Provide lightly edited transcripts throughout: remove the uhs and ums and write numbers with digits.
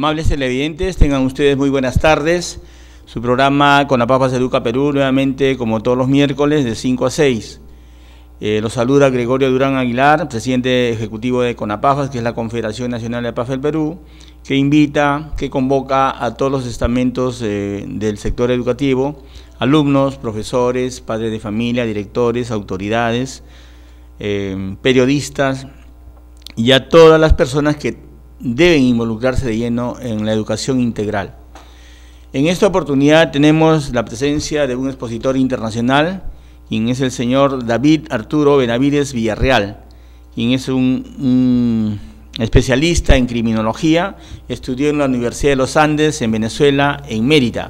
Amables televidentes, tengan ustedes muy buenas tardes. Su programa CONAPAFAS Educa Perú, nuevamente como todos los miércoles de 5 a 6. Los saluda Gregorio Durán Aguilar, presidente ejecutivo de CONAPAFAS, que es la Confederación Nacional de APAFE del Perú, que convoca a todos los estamentos del sector educativo, alumnos, profesores, padres de familia, directores, autoridades, periodistas y a todas las personas que deben involucrarse de lleno en la educación integral. En esta oportunidad tenemos la presencia de un expositor internacional, quien es el señor David Arturo Benavides Villarreal, quien es un especialista en criminología, estudió en la Universidad de los Andes, en Venezuela, en Mérida,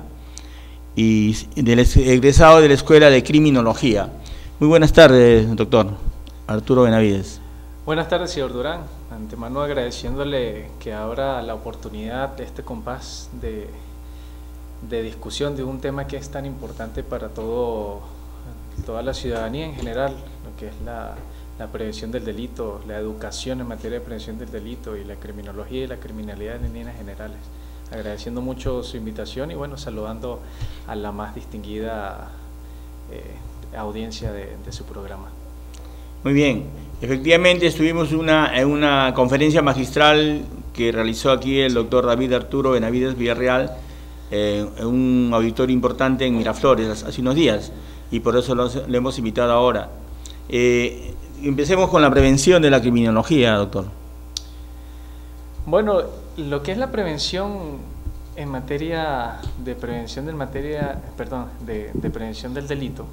y egresado de la Escuela de Criminología. Muy buenas tardes, doctor Arturo Benavides. Buenas tardes, señor Durán. Antemano agradeciéndole que abra la oportunidad de este compás de discusión de un tema que es tan importante para toda la ciudadanía en general, lo que es la prevención del delito, la educación en materia de prevención del delito y la criminología y la criminalidad en líneas generales. Agradeciendo mucho su invitación y bueno, saludando a la más distinguida audiencia de su programa. Muy bien, efectivamente estuvimos en una conferencia magistral que realizó aquí el doctor David Arturo Benavides Villarreal en un auditorio importante en Miraflores hace unos días, y por eso le hemos invitado ahora. Empecemos con la prevención de la criminología, doctor. Bueno, lo que es la prevención en materia de prevención de prevención del delito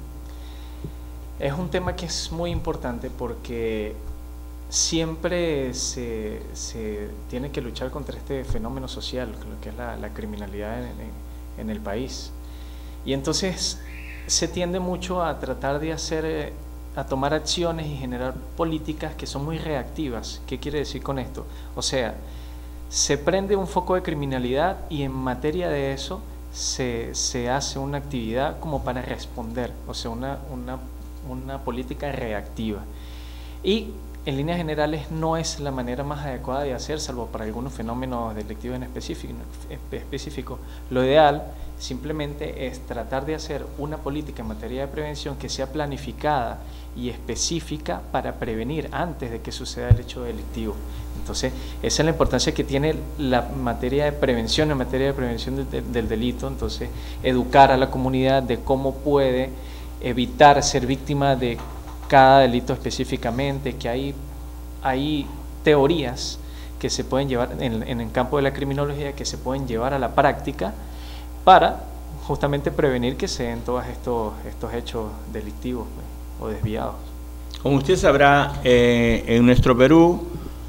es un tema que es muy importante porque siempre se tiene que luchar contra este fenómeno social, lo que es la criminalidad en el país. Y entonces se tiende mucho a tratar de a tomar acciones y generar políticas que son muy reactivas. ¿Qué quiere decir con esto? O sea, se prende un foco de criminalidad y en materia de eso se hace una actividad como para responder, o sea, una política reactiva. Y en líneas generales no es la manera más adecuada de hacer, salvo para algunos fenómenos delictivos en específico. Lo ideal simplemente es tratar de hacer una política en materia de prevención que sea planificada y específica para prevenir antes de que suceda el hecho delictivo. Entonces, esa es la importancia que tiene la materia de prevención, en materia de prevención del delito. Entonces, educar a la comunidad de cómo puede evitar ser víctima de cada delito específicamente, que hay teorías que se pueden llevar en el campo de la criminología, que se pueden llevar a la práctica para justamente prevenir que se den todos estos hechos delictivos o desviados. Como usted sabrá, en nuestro Perú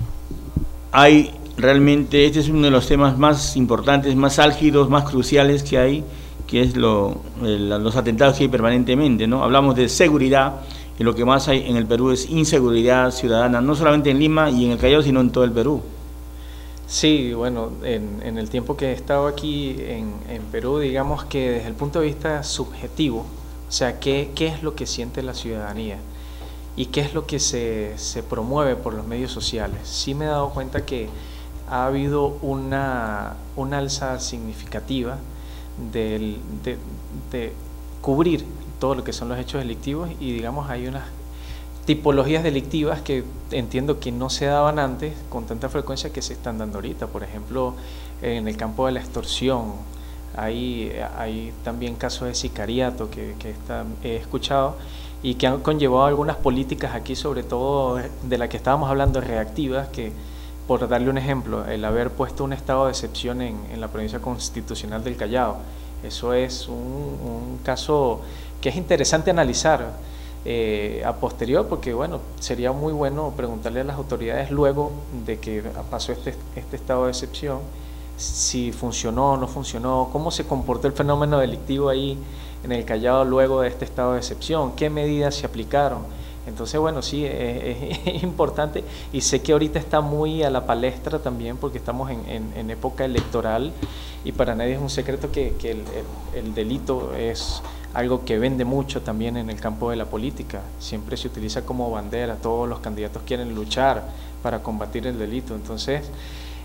hay realmente, este es uno de los temas más importantes, más álgidos, más cruciales que hay, que es los atentados que hay permanentemente, ¿no? Hablamos de seguridad, y lo que más hay en el Perú es inseguridad ciudadana, no solamente en Lima y en el Callao, sino en todo el Perú. Sí, bueno, en el tiempo que he estado aquí en Perú, digamos que desde el punto de vista subjetivo, o sea, ¿qué es lo que siente la ciudadanía? ¿Y qué es lo que se promueve por los medios sociales? Sí me he dado cuenta que ha habido una alza significativa de cubrir todo lo que son los hechos delictivos, y digamos hay unas tipologías delictivas que entiendo que no se daban antes con tanta frecuencia que se están dando ahorita. Por ejemplo, en el campo de la extorsión hay también casos de sicariato que he escuchado y que han conllevado algunas políticas aquí, sobre todo de la que estábamos hablando, reactivas, que por darle un ejemplo, el haber puesto un estado de excepción en la provincia constitucional del Callao, eso es un caso que es interesante analizar a posterior, porque bueno, sería muy bueno preguntarle a las autoridades luego de que pasó este estado de excepción, si funcionó o no funcionó, cómo se comportó el fenómeno delictivo ahí en el Callao luego de este estado de excepción, qué medidas se aplicaron. Entonces, bueno, sí, es importante, y sé que ahorita está muy a la palestra también porque estamos en época electoral, y para nadie es un secreto que el delito es algo que vende mucho también en el campo de la política. Siempre se utiliza como bandera, todos los candidatos quieren luchar para combatir el delito. Entonces,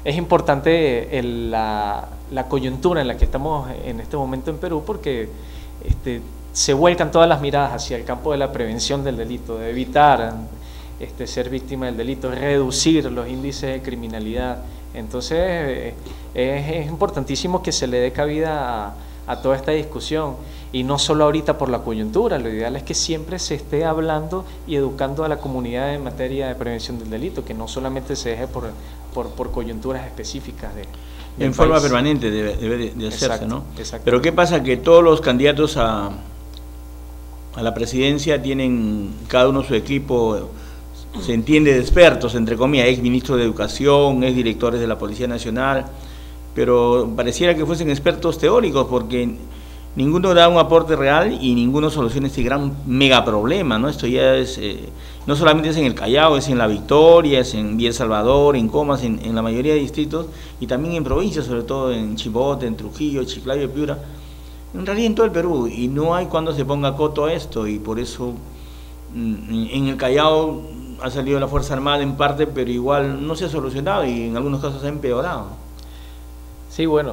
es importante la coyuntura en la que estamos en este momento en Perú, porque se vuelcan todas las miradas hacia el campo de la prevención del delito, de evitar ser víctima del delito, reducir los índices de criminalidad. Entonces es importantísimo que se le dé cabida a toda esta discusión, y no solo ahorita por la coyuntura. Lo ideal es que siempre se esté hablando y educando a la comunidad en materia de prevención del delito, que no solamente se deje por coyunturas específicas en forma permanente debe de hacerse, exacto, ¿no? Exacto. Pero ¿qué pasa? Que todos los candidatos a la presidencia tienen cada uno su equipo, se entiende, de expertos, entre comillas, ex ministros de Educación, ex directores de la Policía Nacional, pero pareciera que fuesen expertos teóricos, porque ninguno da un aporte real y ninguno soluciona este gran mega problema, ¿no? Esto ya es, no solamente es en el Callao, es en La Victoria, es en Villa El Salvador, en Comas, en la mayoría de distritos, y también en provincias, sobre todo en Chimbote, en Trujillo, Chiclayo y Piura, en realidad en todo el Perú, y no hay cuando se ponga coto a esto, y por eso en el Callao ha salido la Fuerza Armada en parte, pero igual no se ha solucionado y en algunos casos ha empeorado. Sí, bueno,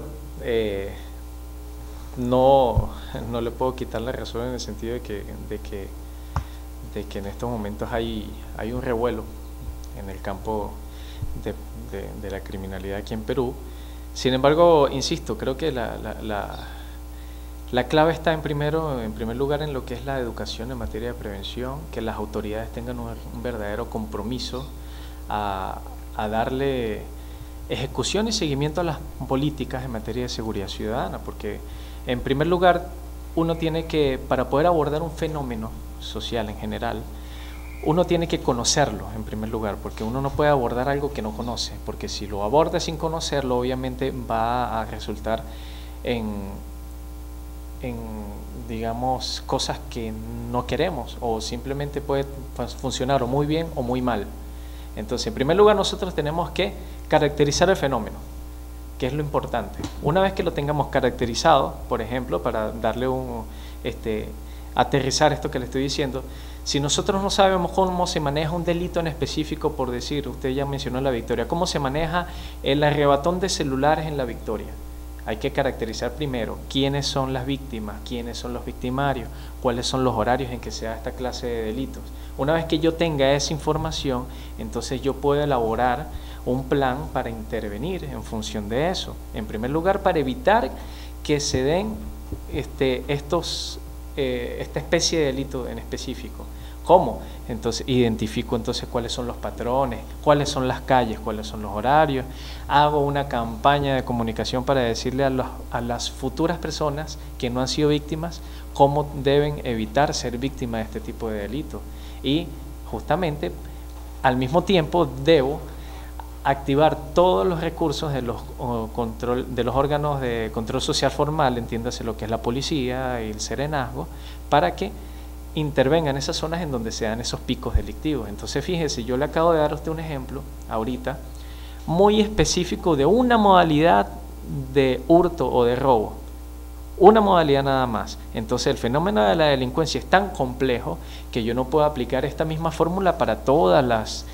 no le puedo quitar la razón en el sentido de que en estos momentos hay un revuelo en el campo de la criminalidad aquí en Perú. Sin embargo, insisto, creo que la clave está en primer lugar en lo que es la educación en materia de prevención, que las autoridades tengan un verdadero compromiso a darle ejecución y seguimiento a las políticas en materia de seguridad ciudadana, porque en primer lugar uno tiene que, para poder abordar un fenómeno social en general, uno tiene que conocerlo en primer lugar, porque uno no puede abordar algo que no conoce, porque si lo aborda sin conocerlo, obviamente va a resultar en digamos, cosas que no queremos, o simplemente puede funcionar o muy bien o muy mal. Entonces, en primer lugar, nosotros tenemos que caracterizar el fenómeno, que es lo importante. Una vez que lo tengamos caracterizado, por ejemplo, para darle aterrizar esto que le estoy diciendo, si nosotros no sabemos cómo se maneja un delito en específico, por decir, usted ya mencionó La Victoria, cómo se maneja el arrebatón de celulares en La Victoria, hay que caracterizar primero quiénes son las víctimas, quiénes son los victimarios, cuáles son los horarios en que se da esta clase de delitos. Una vez que yo tenga esa información, entonces yo puedo elaborar un plan para intervenir en función de eso. En primer lugar, para evitar que se den esta especie de delito en específico. ¿Cómo? Entonces identifico cuáles son los patrones, cuáles son las calles, cuáles son los horarios. Hago una campaña de comunicación para decirle a las futuras personas que no han sido víctimas cómo deben evitar ser víctimas de este tipo de delitos. Y justamente al mismo tiempo debo activar todos los recursos de los órganos de control social formal, entiéndase lo que es la policía y el serenazgo, para que intervengan en esas zonas en donde se dan esos picos delictivos. Entonces, fíjese, yo le acabo de dar a usted un ejemplo ahorita muy específico de una modalidad de hurto o de robo, una modalidad nada más. Entonces, el fenómeno de la delincuencia es tan complejo que yo no puedo aplicar esta misma fórmula para todas las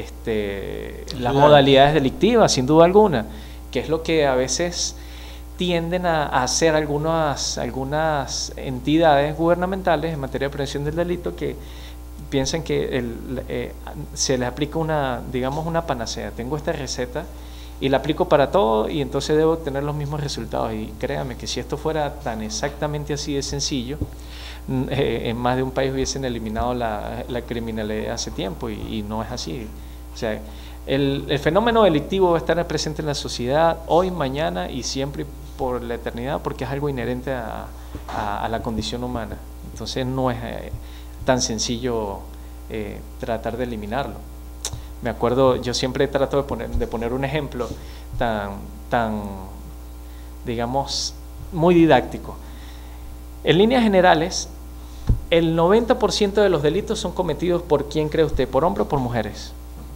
modalidades delictivas, sin duda alguna, que es lo que a veces tienden a hacer algunas entidades gubernamentales en materia de prevención del delito, que piensan que se les aplica una panacea. Tengo esta receta y la aplico para todo y entonces debo tener los mismos resultados. Y créanme que si esto fuera tan exactamente así de sencillo, en más de un país hubiesen eliminado la criminalidad hace tiempo, y no es así. O sea, el fenómeno delictivo va a estar presente en la sociedad hoy, mañana y siempre por la eternidad, porque es algo inherente a la condición humana. Entonces no es tan sencillo tratar de eliminarlo. Me acuerdo, yo siempre trato de poner un ejemplo tan digamos, muy didáctico. En líneas generales, el 90% de los delitos son cometidos por, ¿quién cree usted? ¿Por hombres o por mujeres?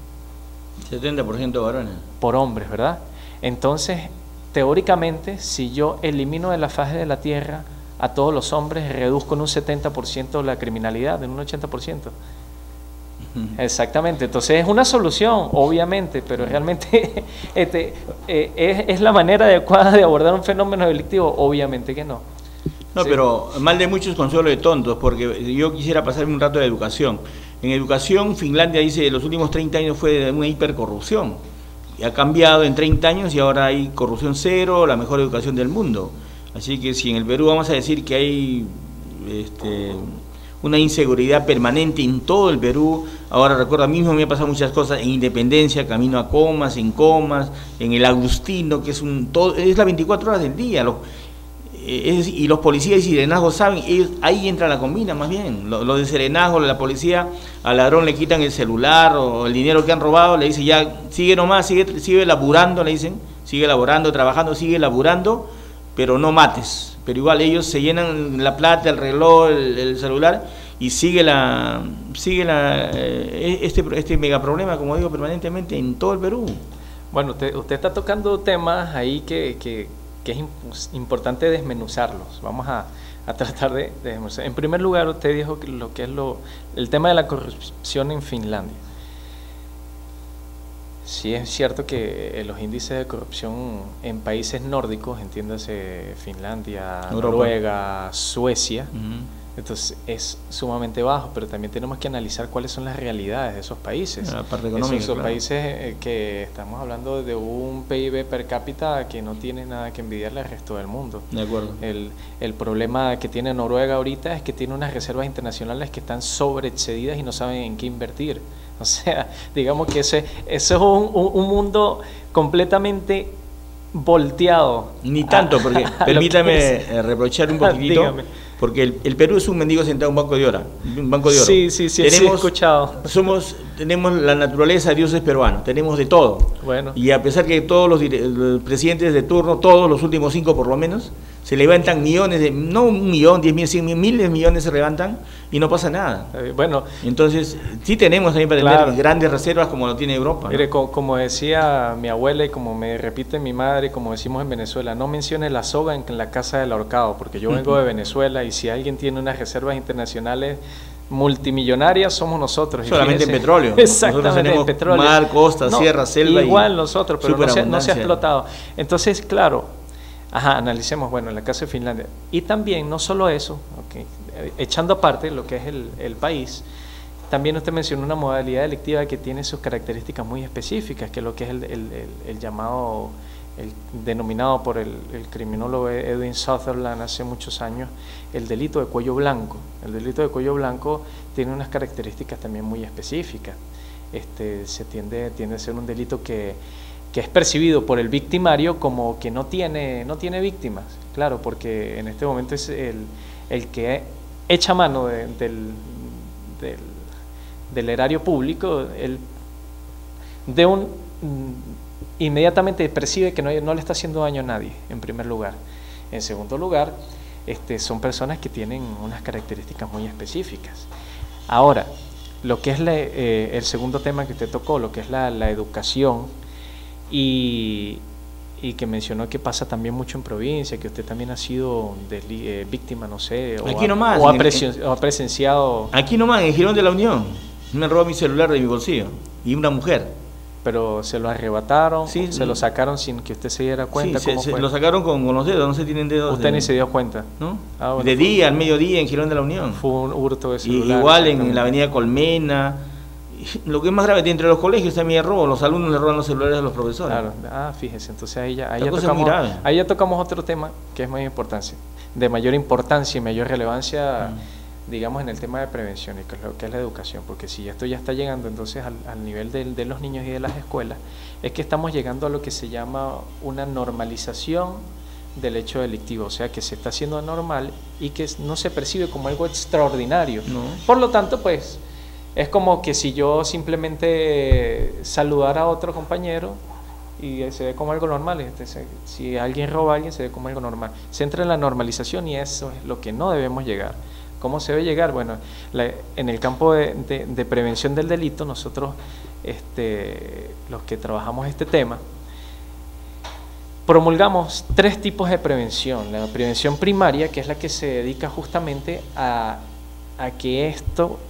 70% varones. Por hombres, ¿verdad? Entonces, teóricamente, si yo elimino de la faz de la tierra a todos los hombres, reduzco en un 70% la criminalidad, en un 80%. Exactamente, entonces es una solución, obviamente, pero realmente es la manera adecuada de abordar un fenómeno delictivo, obviamente que no. No, sí. Pero mal de muchos, consuelo de tontos, porque yo quisiera pasarme un rato de educación. En educación, Finlandia dice los últimos 30 años fue de una hipercorrupción. Y ha cambiado en 30 años y ahora hay corrupción cero, la mejor educación del mundo. Así que si en el Perú vamos a decir que hay una inseguridad permanente en todo el Perú, ahora recuerdo, a mí mismo me ha pasado muchas cosas en Independencia, camino a Comas, en el Agustino, que es las 24 horas del día, y los policías y serenazgos saben, ahí entra la combina más bien, lo de serenazgo, la policía, al ladrón le quitan el celular o el dinero que han robado, le dice ya, sigue nomás, sigue laburando, le dicen, sigue laborando, trabajando, sigue laburando, pero no mates, pero igual ellos se llenan la plata, el reloj, el celular, y sigue este megaproblema, como digo, permanentemente en todo el Perú. Bueno, usted está tocando temas ahí que es importante desmenuzarlos. Vamos a tratar de desmenuzar. En primer lugar, usted dijo que lo que es el tema de la corrupción en Finlandia. Sí es cierto que los índices de corrupción en países nórdicos, entiéndase Finlandia, Noruega, Suecia, entonces es sumamente bajo, pero también tenemos que analizar cuáles son las realidades de esos países. La parte económica, esos claro. Países que estamos hablando de un PIB per cápita que no tiene nada que envidiarle al resto del mundo. De acuerdo. El problema que tiene Noruega ahorita es que tiene unas reservas internacionales que están sobreexcedidas y no saben en qué invertir. O sea, digamos que ese es un mundo completamente volteado. Ni tanto, porque permítame reprochar un poquitito. Dígame. Porque el Perú es un mendigo sentado en un banco de oro. Sí, he escuchado. Tenemos la naturaleza, Dios es peruano, tenemos de todo. Bueno. Y a pesar que todos los presidentes de turno, todos los últimos 5 por lo menos, se levantan millones, no 1 millón, 10.000, 100.000, miles de millones se levantan y no pasa nada. Bueno. Entonces, sí tenemos también para tener grandes reservas como lo tiene Europa. Mire, ¿no? Como decía mi abuela y como me repite mi madre, como decimos en Venezuela, no mencione la soga en la casa del ahorcado, porque yo vengo de Venezuela y si alguien tiene unas reservas internacionales multimillonarias somos nosotros. Solamente en petróleo. Exactamente, nosotros tenemos petróleo. Mar, costa, sierra, selva. Igual nosotros, pero no se ha explotado. Entonces, claro, analicemos, bueno, en la caso de Finlandia. Y también, no solo eso, echando aparte lo que es el país, también usted mencionó una modalidad delictiva que tiene sus características muy específicas, que es lo que es el llamado, el denominado por el criminólogo Edwin Sutherland hace muchos años, el delito de cuello blanco. El delito de cuello blanco tiene unas características también muy específicas. Se tiende a ser un delito que es percibido por el victimario como que no tiene víctimas, claro, porque en este momento es el que echa mano del erario público, inmediatamente percibe que no le está haciendo daño a nadie, en primer lugar. En segundo lugar, son personas que tienen unas características muy específicas. Ahora, lo que es el segundo tema que usted tocó, lo que es la educación, y que mencionó que pasa también mucho en provincia, que usted también ha sido víctima, no sé, o ha presenciado. Aquí nomás, en Girón de la Unión, me robó mi celular de mi bolsillo, y una mujer. Pero se lo arrebataron, sí, se lo sacaron sin que usted se diera cuenta. Sí, se lo sacaron con los dedos, no se tienen dedos. Usted ni se dio cuenta, ¿no? Bueno, de día, al mediodía, en Girón de la Unión. Fue un hurto de celular. Igual en la avenida Colmena. Lo que es más grave, entre los colegios también hay robo, los alumnos le roban los celulares a los profesores. Claro, fíjese, entonces ahí ya tocamos otro tema que es de mayor importancia y mayor relevancia, digamos, en el tema de prevención y que es la educación, porque si esto ya está llegando entonces al nivel de los niños y de las escuelas, es que estamos llegando a lo que se llama una normalización del hecho delictivo, o sea que se está haciendo normal y que no se percibe como algo extraordinario. No. Por lo tanto, pues, es como que si yo simplemente saludara a otro compañero y se ve como algo normal, si alguien roba a alguien se ve como algo normal. Se entra en la normalización y eso es lo que no debemos llegar. ¿Cómo se debe llegar? Bueno, en el campo de prevención del delito, nosotros, los que trabajamos este tema, promulgamos 3 tipos de prevención. La prevención primaria, que es la que se dedica justamente a que esto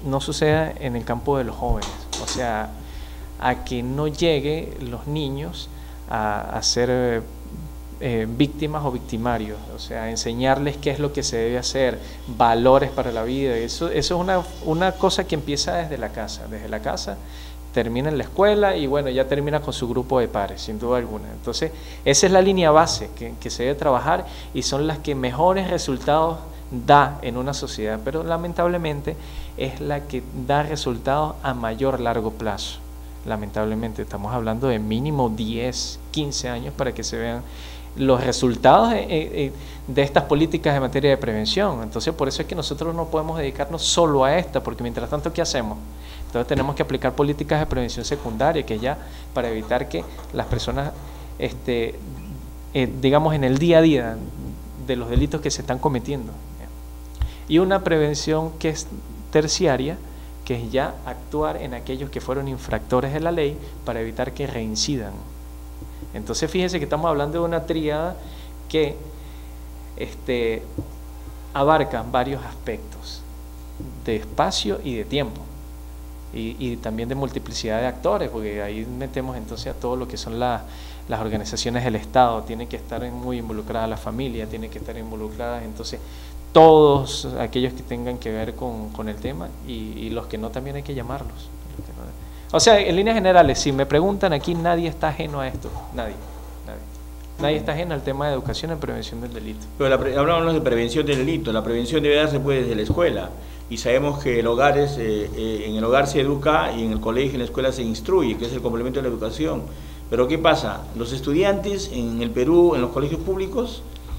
no suceda en el campo de los jóvenes, o sea, a que no lleguen los niños a ser víctimas o victimarios, o sea, enseñarles qué es lo que se debe hacer, valores para la vida. Eso es una cosa que empieza desde la casa, termina en la escuela y bueno, ya termina con su grupo de pares, sin duda alguna. Entonces, esa es la línea base que se debe trabajar y son las que mejores resultados da en una sociedad, pero lamentablemente es la que da resultados a largo plazo. Lamentablemente estamos hablando de mínimo 10, 15 años para que se vean los resultados de estas políticas en materia de prevención. Entonces, por eso es que nosotros no podemos dedicarnos solo a esta, porque mientras tanto, ¿qué hacemos? Entonces tenemos que aplicar políticas de prevención secundaria, que ya para evitar que las personas, digamos, en el día a día de los delitos que se están cometiendo. Y una prevención que es terciaria, que es ya actuar en aquellos que fueron infractores de la ley para evitar que reincidan. Entonces fíjense que estamos hablando de una tríada que abarca varios aspectos de espacio y de tiempo y también de multiplicidad de actores, porque ahí metemos entonces a todo lo que son las organizaciones del Estado. Tienen que estar muy involucradas la familia, tienen que estar involucradas entonces todos aquellos que tengan que ver con el tema y los que no también hay que llamarlos. O sea, en líneas generales, si me preguntan aquí, nadie está ajeno a esto, nadie está ajeno al tema de educación en prevención del delito. Pero hablamos de prevención del delito, la prevención debe darse pues desde la escuela, y sabemos que en el hogar se educa y en el colegio, en la escuela se instruye, que es el complemento de la educación. Pero ¿qué pasa? Los estudiantes en el Perú, en los colegios públicos,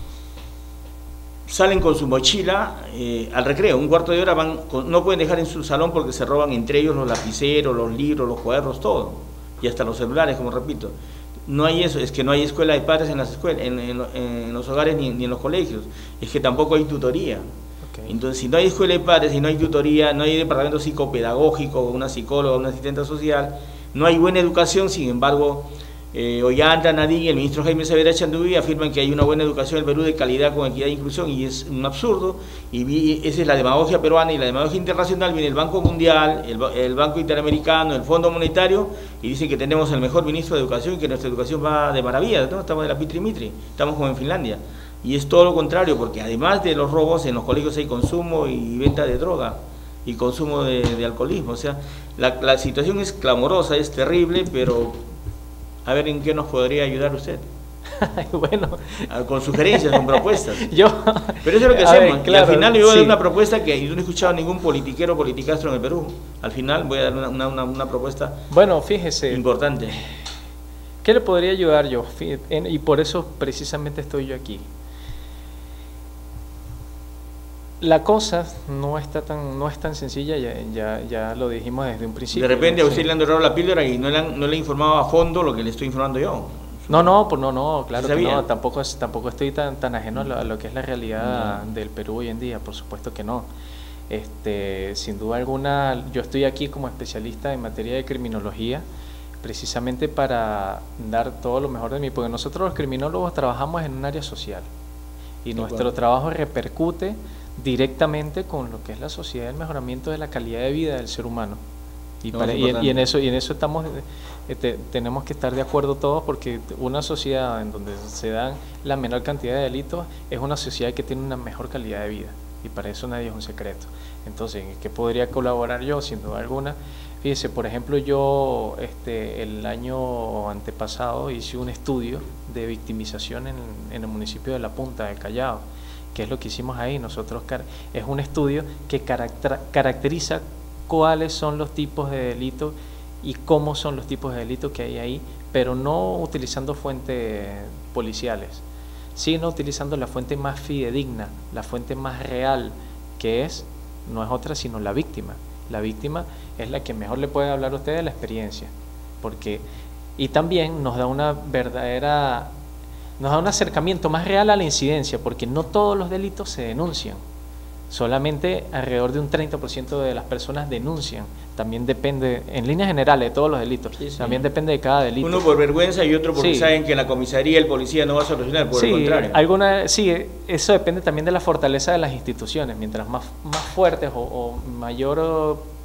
salen con su mochila al recreo, un cuarto de hora no pueden dejar en su salón porque se roban entre ellos los lapiceros, los libros, los cuadernos, todo, y hasta los celulares, como repito. No hay eso, es que no hay escuela de padres en las escuelas, en los hogares ni en los colegios, es que tampoco hay tutoría. Okay. Entonces, si no hay escuela de padres, si no hay tutoría, no hay departamento psicopedagógico, una psicóloga, una asistente social, no hay buena educación. Sin embargo, Ollanta, Nadine y el ministro Jaime Saavedra Chanduví afirman que hay una buena educación en el Perú de calidad con equidad e inclusión, y es un absurdo, y esa es la demagogia peruana. Y la demagogia internacional: viene el Banco Mundial, el Banco Interamericano, el Fondo Monetario, y dicen que tenemos el mejor ministro de Educación y que nuestra educación va de maravilla, ¿no? Estamos de la pitri-mitri, estamos como en Finlandia, y es todo lo contrario, porque además de los robos, en los colegios hay consumo y venta de droga y consumo de alcoholismo. O sea, la situación es clamorosa, es terrible, pero a ver en qué nos podría ayudar usted. Bueno, con sugerencias, con propuestas. Pero eso es lo que hacemos. Ver, claro, y al final yo voy a sí. dar una propuesta que yo no he escuchado a ningún politiquero o politicastro en el Perú. Al final voy a dar una propuesta, bueno, fíjese, importante. ¿Qué le podría ayudar yo? Y por eso precisamente estoy yo aquí. La cosa no es tan sencilla, ya lo dijimos desde un principio. De repente a usted le han dorado la píldora y no le he informado a fondo lo que le estoy informando yo. No, claro que no, tampoco estoy tan ajeno a lo que es la realidad del Perú hoy en día, por supuesto que no. Sin duda alguna, yo estoy aquí como especialista en materia de criminología, precisamente para dar todo lo mejor de mí, porque nosotros los criminólogos trabajamos en un área social y nuestro trabajo repercute directamente con lo que es la sociedad, el mejoramiento de la calidad de vida del ser humano. Y en eso estamos, tenemos que estar de acuerdo todos, porque una sociedad en donde se dan la menor cantidad de delitos es una sociedad que tiene una mejor calidad de vida, y para eso nadie es un secreto. Entonces, ¿en qué podría colaborar yo? Sin duda alguna, fíjese, por ejemplo, yo el año antepasado hice un estudio de victimización en el municipio de La Punta del Callao. ¿Qué es lo que hicimos ahí? Nosotros es un estudio que caracteriza cuáles son los tipos de delitos y cómo son los tipos de delitos que hay ahí, pero no utilizando fuentes policiales, sino utilizando la fuente más fidedigna, la fuente más real, que no es otra sino la víctima. La víctima es la que mejor le puede hablar a usted de la experiencia, y también nos da un acercamiento más real a la incidencia, porque no todos los delitos se denuncian, solamente alrededor de un 30% de las personas denuncian. También depende, en líneas generales, de todos los delitos, también depende de cada delito. Uno por vergüenza y otro porque saben que en la comisaría el policía no va a solucionar, por el contrario. Eso depende también de la fortaleza de las instituciones. Mientras más fuertes o mayor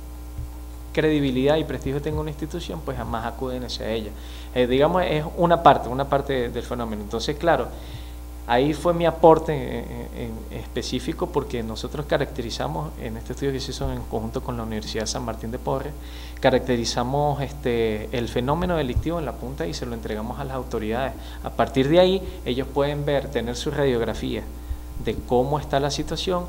credibilidad y prestigio tenga una institución, pues jamás acuden hacia ella. Digamos, es una parte del fenómeno. Entonces, claro, ahí fue mi aporte en específico, porque nosotros caracterizamos, en este estudio que se hizo en conjunto con la Universidad San Martín de Porres, caracterizamos el fenómeno delictivo en la punta y se lo entregamos a las autoridades. A partir de ahí, ellos pueden tener su radiografía de cómo está la situación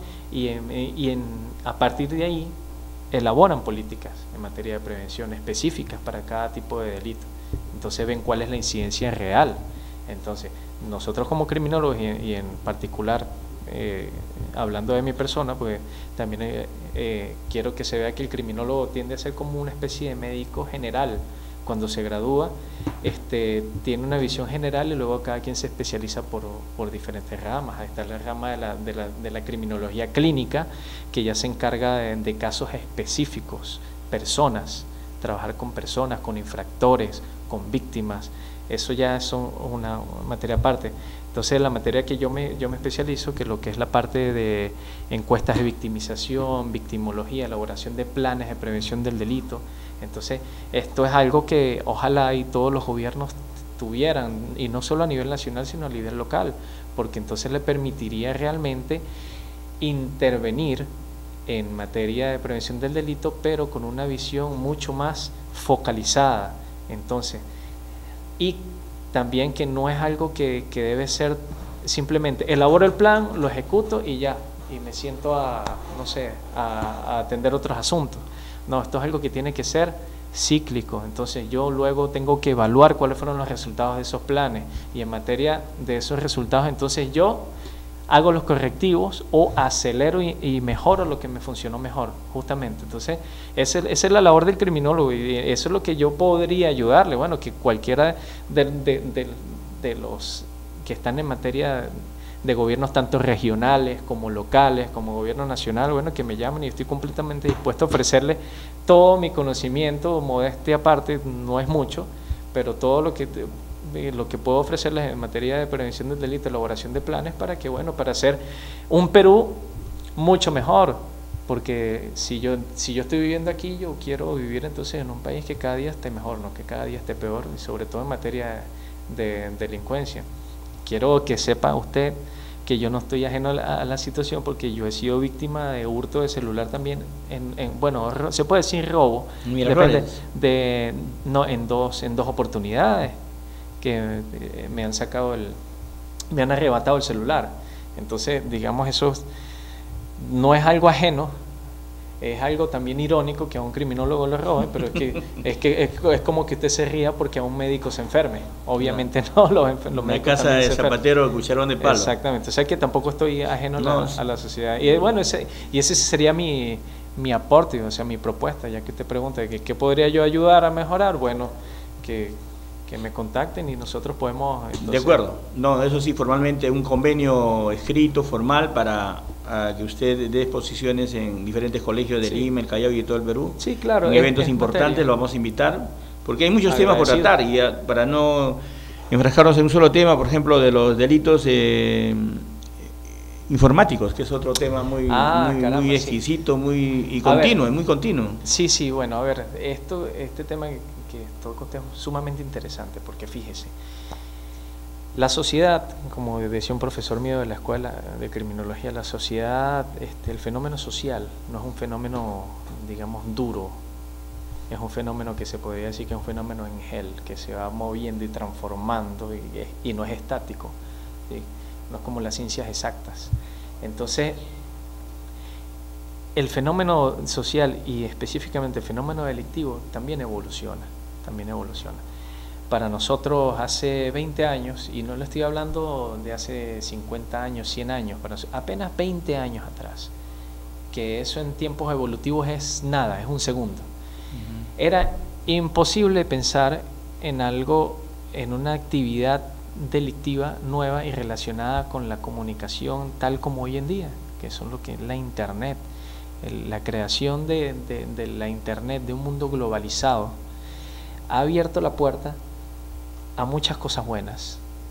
a partir de ahí elaboran políticas en materia de prevención específicas para cada tipo de delito. Entonces ven cuál es la incidencia real. Entonces, nosotros como criminólogos y en particular, hablando de mi persona, pues también quiero que se vea que el criminólogo tiende a ser como una especie de médico general. Cuando se gradúa, tiene una visión general y luego cada quien se especializa por diferentes ramas. Ahí está la rama de la criminología clínica, que ya se encarga de casos específicos, personas, trabajar con personas, con infractores, con víctimas. Eso ya es una materia aparte. Entonces, la materia que yo me especializo, que es lo que es la parte de encuestas de victimización, victimología, elaboración de planes de prevención del delito. Entonces, esto es algo que ojalá y todos los gobiernos tuvieran, y no solo a nivel nacional, sino a nivel local, porque entonces le permitiría realmente intervenir en materia de prevención del delito, pero con una visión mucho más focalizada. Entonces, y también que no es algo que debe ser simplemente elaboro el plan, lo ejecuto y ya, y me siento a atender otros asuntos. No, esto es algo que tiene que ser cíclico. Entonces yo luego tengo que evaluar cuáles fueron los resultados de esos planes, y en materia de esos resultados, entonces yo hago los correctivos o acelero y mejoro lo que me funcionó mejor, justamente. Entonces, esa es la labor del criminólogo, y eso es lo que yo podría ayudarle. Bueno, que cualquiera de los que están en materia de gobiernos tanto regionales como locales, como gobierno nacional, bueno, que me llamen, y estoy completamente dispuesto a ofrecerles todo mi conocimiento, modestia aparte, no es mucho, pero todo lo que puedo ofrecerles en materia de prevención del delito, elaboración de planes para hacer un Perú mucho mejor, porque si yo estoy viviendo aquí, yo quiero vivir entonces en un país que cada día esté mejor, no que cada día esté peor, y sobre todo en materia de delincuencia. Quiero que sepa usted que yo no estoy ajeno a la situación, porque yo he sido víctima de hurto de celular también, bueno, se puede decir robo, depende en dos oportunidades, que me han arrebatado el celular. Entonces, digamos, eso no es algo ajeno, es algo también irónico que a un criminólogo lo roben, pero es como que usted se ría porque a un médico se enferme. Obviamente no, los médicos casa de zapatero, cucharón de palo. Exactamente, o sea que tampoco estoy ajeno a la sociedad. Y bueno, ese sería mi aporte, o sea, mi propuesta, ya que te pregunta ¿qué podría yo ayudar a mejorar? Bueno, que me contacten y nosotros podemos... De acuerdo. No, eso sí, formalmente un convenio escrito, formal, para que usted dé exposiciones en diferentes colegios de Lima, el Callao y de todo el Perú. Sí, claro. En eventos importantes lo vamos a invitar, porque hay muchos temas por tratar, y para no enfrascarnos en un solo tema, por ejemplo, de los delitos informáticos, que es otro tema muy exquisito, muy continuo. Sí, bueno, a ver, este tema que toco es sumamente interesante, porque fíjese, la sociedad, como decía un profesor mío de la escuela de criminología, la sociedad, el fenómeno social no es un fenómeno, digamos, duro, es un fenómeno que se podría decir que es un fenómeno en gel, que se va moviendo y transformando y no es estático, ¿sí? No es como las ciencias exactas. Entonces, el fenómeno social y específicamente el fenómeno delictivo también evoluciona. Para nosotros hace 20 años, y no le estoy hablando de hace 50 años, 100 años, apenas 20 años atrás, que eso en tiempos evolutivos es nada, es un segundo. Era imposible pensar en algo, en una actividad delictiva nueva y relacionada con la comunicación tal como hoy en día, que eso es lo que es la Internet. La creación de la Internet, de un mundo globalizado, ha abierto la puerta a muchas cosas buenas,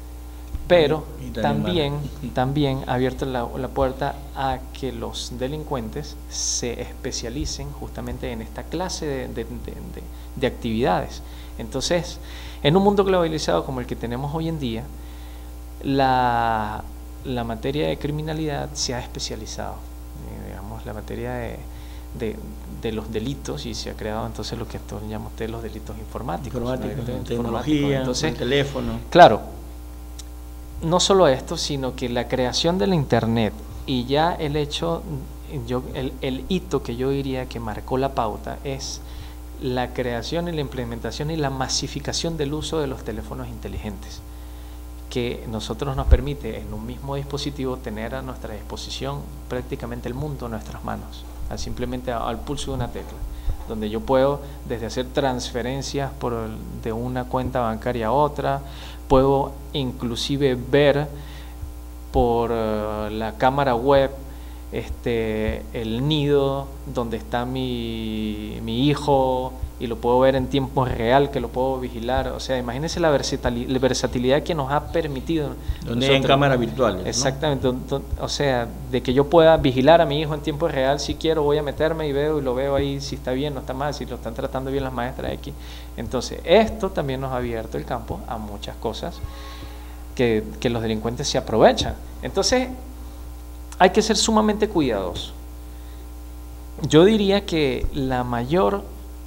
Pero también ha abierto la puerta a que los delincuentes se especialicen justamente en esta clase de actividades. Entonces, en un mundo globalizado como el que tenemos hoy en día, la materia de criminalidad se ha especializado, digamos, la materia de los delitos, y se ha creado entonces lo que llaman ustedes los delitos informáticos. Tecnología, entonces, el teléfono. Claro, no solo esto, sino que la creación del Internet y ya el hecho, el hito que yo diría que marcó la pauta es la creación y la implementación y la masificación del uso de los teléfonos inteligentes, que nosotros nos permite en un mismo dispositivo tener a nuestra disposición prácticamente el mundo en nuestras manos, simplemente al pulso de una tecla, donde yo puedo desde hacer transferencias de una cuenta bancaria a otra, puedo inclusive ver por la cámara web el nido donde está mi hijo, y lo puedo ver en tiempo real, que lo puedo vigilar. O sea, imagínense la versatilidad que nos ha permitido. Donde hay cámaras virtuales, exactamente, ¿no? O sea, de que yo pueda vigilar a mi hijo en tiempo real, si quiero voy a meterme y lo veo ahí, si está bien, no está mal, si lo están tratando bien las maestras aquí. Entonces, esto también nos ha abierto el campo a muchas cosas que los delincuentes se aprovechan. Entonces, hay que ser sumamente cuidadosos. Yo diría que el mayor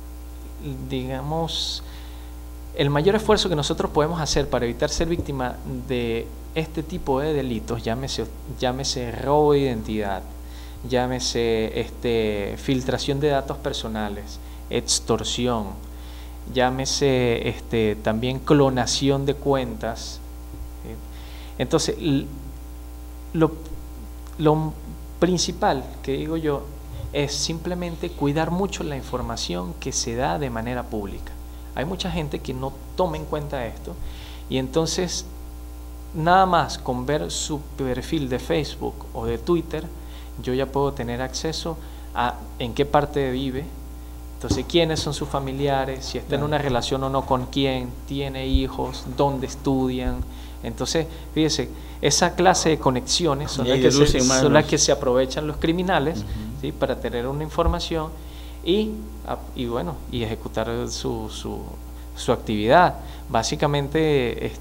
esfuerzo que nosotros podemos hacer para evitar ser víctima de este tipo de delitos, llámese robo de identidad, llámese filtración de datos personales, extorsión, llámese también clonación de cuentas. Entonces, lo principal que digo yo es simplemente cuidar mucho la información que se da de manera pública. Hay mucha gente que no toma en cuenta esto, y entonces nada más con ver su perfil de Facebook o de Twitter, yo ya puedo tener acceso a en qué parte vive, entonces quiénes son sus familiares, si está en una relación o no con quién, tiene hijos, dónde estudian. Entonces, fíjese, esa clase de conexiones son las que se aprovechan los criminales, ¿sí? Para tener una información y ejecutar su actividad. Básicamente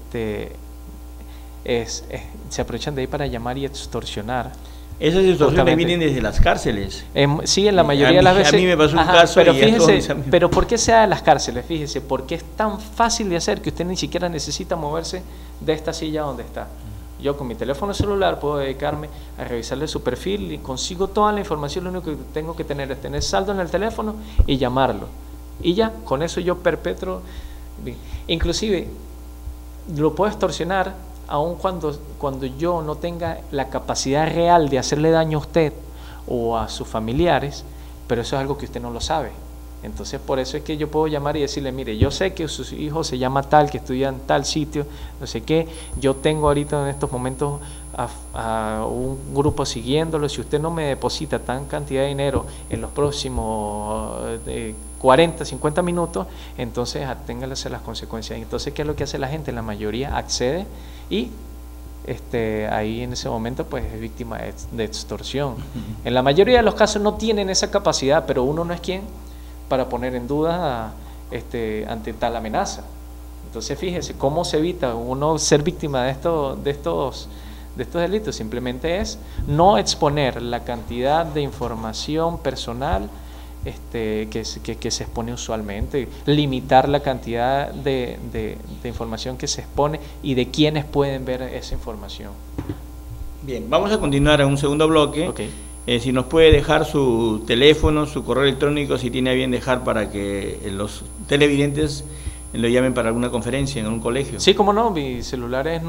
se aprovechan de ahí para llamar y extorsionar. Esas extorsiones vienen desde las cárceles. Sí, en la mayoría de las veces. A mí me pasó un caso. Pero fíjese, pero ¿por qué se da de las cárceles? Fíjese, porque es tan fácil de hacer que usted ni siquiera necesita moverse de esta silla donde está. Yo con mi teléfono celular puedo dedicarme a revisarle su perfil y consigo toda la información. Lo único que tengo que tener es tener saldo en el teléfono y llamarlo. Y ya, con eso yo perpetro. Inclusive, lo puedo extorsionar aun cuando yo no tenga la capacidad real de hacerle daño a usted o a sus familiares, pero eso es algo que usted no lo sabe. Entonces, por eso es que yo puedo llamar y decirle, mire, yo sé que su hijo se llama tal, que estudia en tal sitio, no sé qué, yo tengo ahorita en estos momentos a un grupo siguiéndolo, si usted no me deposita tan cantidad de dinero en los próximos 40, 50 minutos, entonces aténgase las consecuencias. Entonces, ¿qué es lo que hace la gente? La mayoría accede y ahí en ese momento pues es víctima de extorsión. En la mayoría de los casos no tienen esa capacidad, pero uno no es quien para poner en duda ante tal amenaza. Entonces, fíjese cómo se evita uno ser víctima de estos delitos. Simplemente es no exponer la cantidad de información personal que se expone usualmente, limitar la cantidad de información que se expone y de quienes pueden ver esa información. Bien, vamos a continuar en un segundo bloque. Okay. Si nos puede dejar su teléfono, su correo electrónico, si tiene a bien dejar para que los televidentes lo llamen para alguna conferencia en un colegio. Sí, cómo no, mi celular es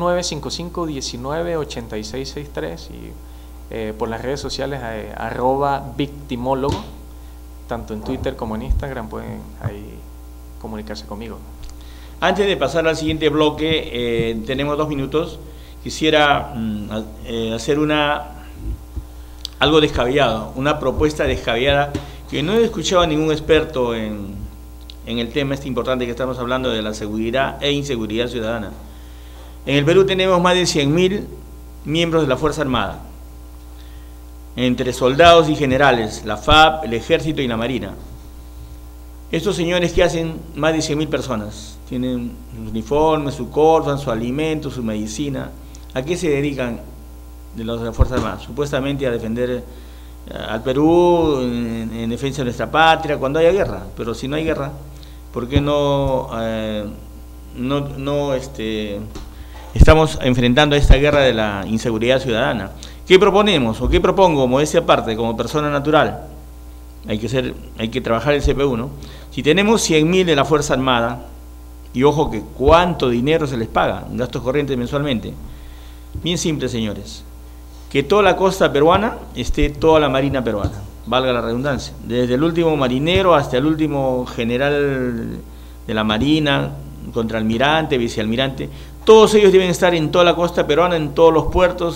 955-198663 y por las redes sociales @victimólogo, tanto en Twitter como en Instagram pueden ahí comunicarse conmigo. Antes de pasar al siguiente bloque, tenemos 2 minutos, quisiera hacer algo descabellado, una propuesta descabellada que no he escuchado a ningún experto en el tema importante que estamos hablando de la seguridad e inseguridad ciudadana. En el Perú tenemos más de 100.000 miembros de la Fuerza Armada, entre soldados y generales, la FAP, el Ejército y la Marina. Estos señores que hacen más de 100.000 personas, tienen su uniforme, su corfan, su alimento, su medicina. ¿A qué se dedican de las Fuerzas Armadas? Supuestamente a defender al Perú en defensa de nuestra patria cuando haya guerra. Pero si no hay guerra, ¿por qué estamos enfrentando esta guerra de la inseguridad ciudadana? ¿Qué proponemos o qué propongo, modestia aparte, como persona natural? Hay que trabajar el CPU, ¿no? Si tenemos 100.000 de la Fuerza Armada, y ojo que cuánto dinero se les paga, gastos corrientes mensualmente, bien simple, señores, que toda la costa peruana esté toda la marina peruana, valga la redundancia, desde el último marinero hasta el último general de la marina, contraalmirante, vicealmirante, todos ellos deben estar en toda la costa peruana, en todos los puertos,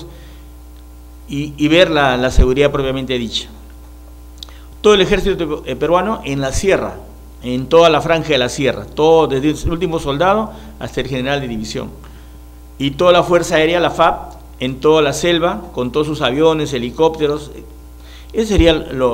y ver la seguridad propiamente dicha. Todo el ejército peruano en la sierra, en toda la franja de la sierra, todo desde el último soldado hasta el general de división. Y toda la Fuerza Aérea, la FAP, en toda la selva, con todos sus aviones, helicópteros. Ese sería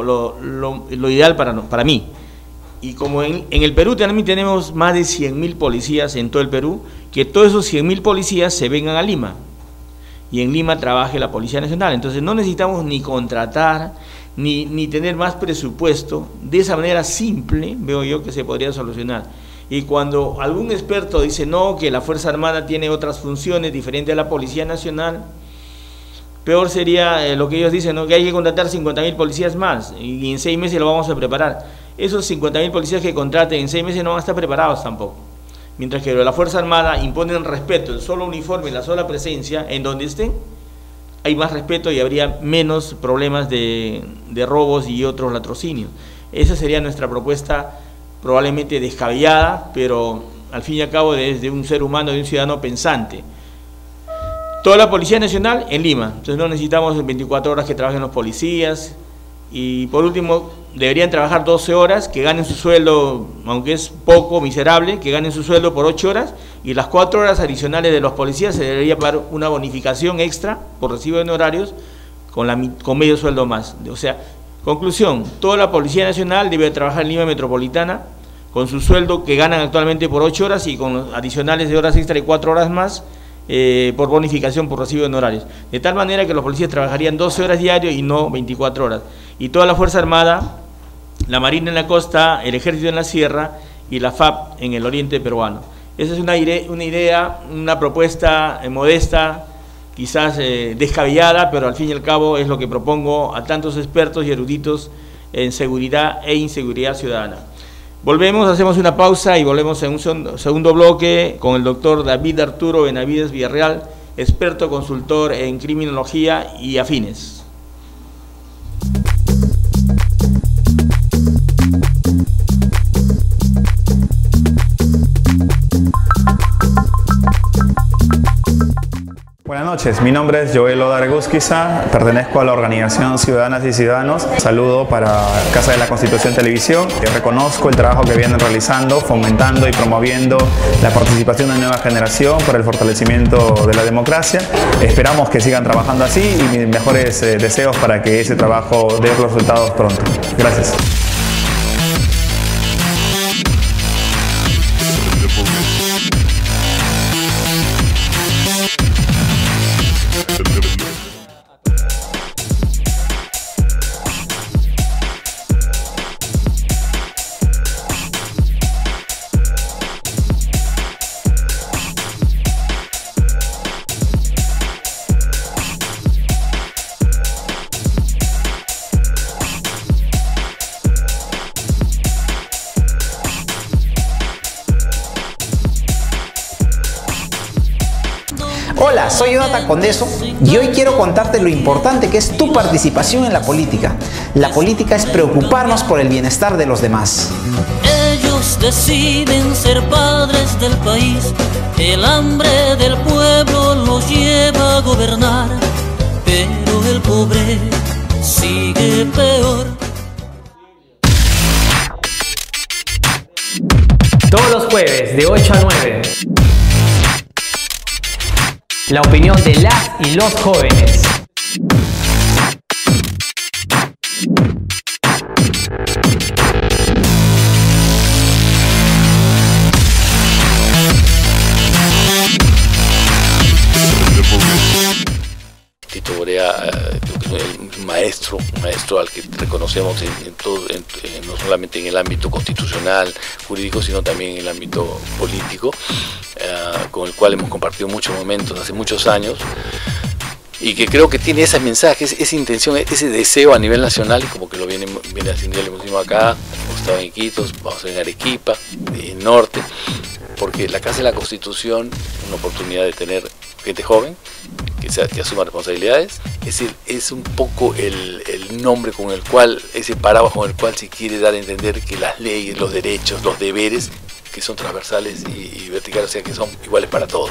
lo ideal para mí. Y como en el Perú también tenemos más de 100.000 policías en todo el Perú, que todos esos 100.000 policías se vengan a Lima. Y en Lima trabaje la Policía Nacional. Entonces no necesitamos ni contratar, ni tener más presupuesto. De esa manera simple, veo yo que se podría solucionar. Y cuando algún experto dice no, que la Fuerza Armada tiene otras funciones diferentes a la Policía Nacional, peor sería lo que ellos dicen, ¿no? Que hay que contratar 50.000 policías más y en 6 meses lo vamos a preparar. Esos 50.000 policías que contraten en 6 meses no van a estar preparados tampoco. Mientras que la Fuerza Armada imponen respeto, el solo uniforme, la sola presencia, en donde estén, hay más respeto y habría menos problemas de robos y otros latrocinios. Esa sería nuestra propuesta, probablemente descabellada, pero al fin y al cabo desde un ser humano, de un ciudadano pensante. Toda la Policía Nacional en Lima, entonces no necesitamos 24 horas que trabajen los policías. Y por último, deberían trabajar 12 horas, que ganen su sueldo, aunque es poco, miserable, que ganen su sueldo por 8 horas, y las 4 horas adicionales de los policías se debería pagar una bonificación extra por recibo de honorarios con medio sueldo más. O sea, conclusión, toda la Policía Nacional debe trabajar en Lima Metropolitana con su sueldo que ganan actualmente por 8 horas y con los adicionales de horas extra y 4 horas más por bonificación por recibo de honorarios. De tal manera que los policías trabajarían 12 horas diarias y no 24 horas. Y toda la Fuerza Armada, la Marina en la costa, el Ejército en la sierra y la FAP en el oriente peruano. Esa es una idea, una propuesta modesta, quizás descabellada, pero al fin y al cabo es lo que propongo a tantos expertos y eruditos en seguridad e inseguridad ciudadana. Volvemos, hacemos una pausa y volvemos en un segundo bloque con el doctor David Arturo Benavides Villarreal, experto consultor en criminología y afines. Buenas noches, mi nombre es Joel Odargusquiza, pertenezco a la organización Ciudadanas y Ciudadanos. Saludo para Casa de la Constitución Televisión. Reconozco el trabajo que vienen realizando, fomentando y promoviendo la participación de la nueva generación para el fortalecimiento de la democracia. Esperamos que sigan trabajando así y mis mejores deseos para que ese trabajo dé resultados pronto. Gracias. Hola, soy Jonathan Condeso y hoy quiero contarte lo importante que es tu participación en la política. La política es preocuparnos por el bienestar de los demás. Ellos deciden ser padres del país, el hambre del pueblo los lleva a gobernar, pero el pobre sigue peor. Todos los jueves de 8 a 9. La opinión de las y los jóvenes. Tito Borea, un maestro al que reconocemos no solamente en el ámbito constitucional, jurídico, sino también en el ámbito político, con el cual hemos compartido muchos momentos hace muchos años, y que creo que tiene ese mensaje, esa intención, ese deseo a nivel nacional, y como que lo viene haciendo, lo hemos acá, hemos estado en Iquitos, vamos a ir en Arequipa, en Norte, porque la Casa de la Constitución es una oportunidad de tener gente joven que asuma responsabilidades. Es decir, es un poco el nombre con el cual, ese paraguas con el cual se quiere dar a entender que las leyes, los derechos, los deberes, que son transversales y verticales, o sea, que son iguales para todos.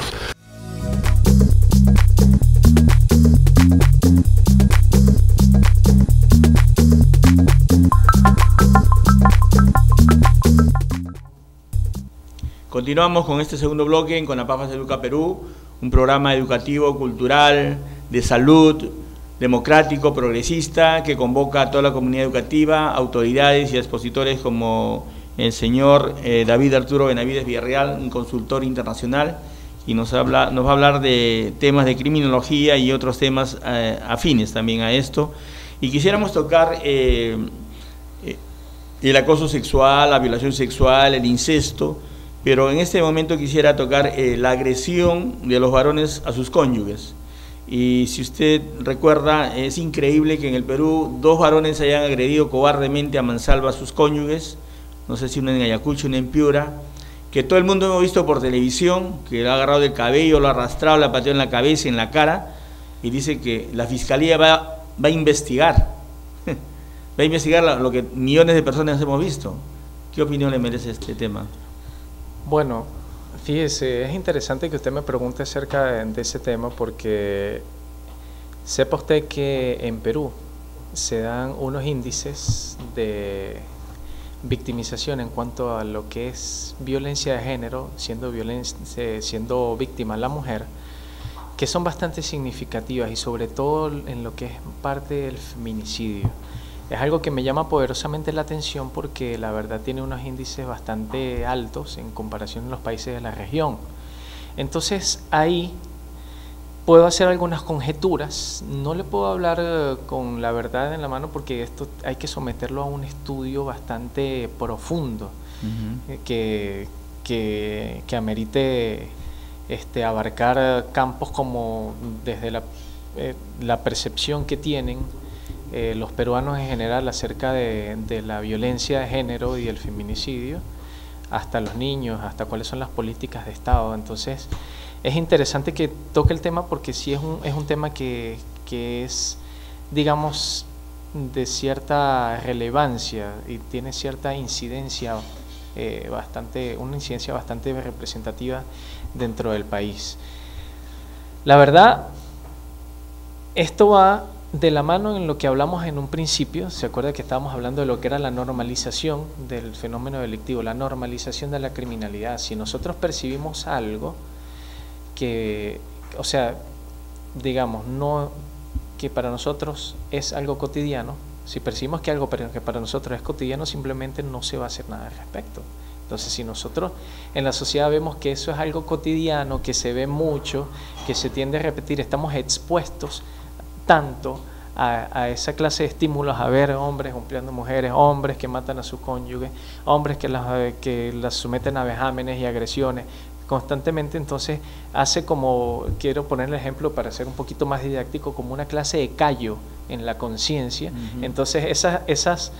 Continuamos con este segundo bloque en Conapafas Educa Perú, un programa educativo, cultural, de salud, democrático, progresista, que convoca a toda la comunidad educativa, autoridades y expositores como el señor David Arturo Benavides Villarreal, un consultor internacional, y nos va a hablar de temas de criminología y otros temas afines también a esto. Y quisiéramos tocar el acoso sexual, la violación sexual, el incesto, pero en este momento quisiera tocar la agresión de los varones a sus cónyuges. Y si usted recuerda, es increíble que en el Perú 2 varones hayan agredido cobardemente a mansalva a sus cónyuges, no sé si uno en Ayacucho, uno en Piura, que todo el mundo hemos visto por televisión, que lo ha agarrado del cabello, lo ha arrastrado, lo ha pateado en la cabeza, en la cara, y dice que la Fiscalía va a investigar, va a investigar lo que millones de personas hemos visto. ¿Qué opinión le merece este tema? Bueno, fíjese, es interesante que usted me pregunte acerca de ese tema, porque sepa usted que en Perú se dan unos índices de victimización en cuanto a lo que es violencia de género, siendo víctima la mujer, que son bastante significativas, y sobre todo en lo que es parte del feminicidio. Es algo que me llama poderosamente la atención, porque la verdad tiene unos índices bastante altos en comparación a los países de la región. Entonces ahí puedo hacer algunas conjeturas, no le puedo hablar con la verdad en la mano, porque esto hay que someterlo a un estudio bastante profundo, que amerite abarcar campos como desde la percepción que tienen los peruanos en general acerca de la violencia de género y el feminicidio, hasta los niños, hasta cuáles son las políticas de Estado. Entonces es interesante que toque el tema, porque sí es un tema que es, digamos, de cierta relevancia y tiene cierta incidencia, una incidencia bastante representativa dentro del país. La verdad, esto va de la mano en lo que hablamos en un principio. Se acuerda que estábamos hablando de lo que era la normalización del fenómeno delictivo, la normalización de la criminalidad. Si nosotros percibimos algo que, o sea, digamos, no, que para nosotros es algo cotidiano, si percibimos que algo que para nosotros es cotidiano, simplemente no se va a hacer nada al respecto. Entonces, si nosotros en la sociedad vemos que eso es algo cotidiano, que se ve mucho, que se tiende a repetir, estamos expuestos tanto a esa clase de estímulos, a ver hombres golpeando mujeres, hombres que matan a sus cónyuges, hombres que las someten a vejámenes y agresiones constantemente. Entonces hace como, quiero poner el ejemplo para ser un poquito más didáctico, como una clase de callo en la conciencia. Entonces esas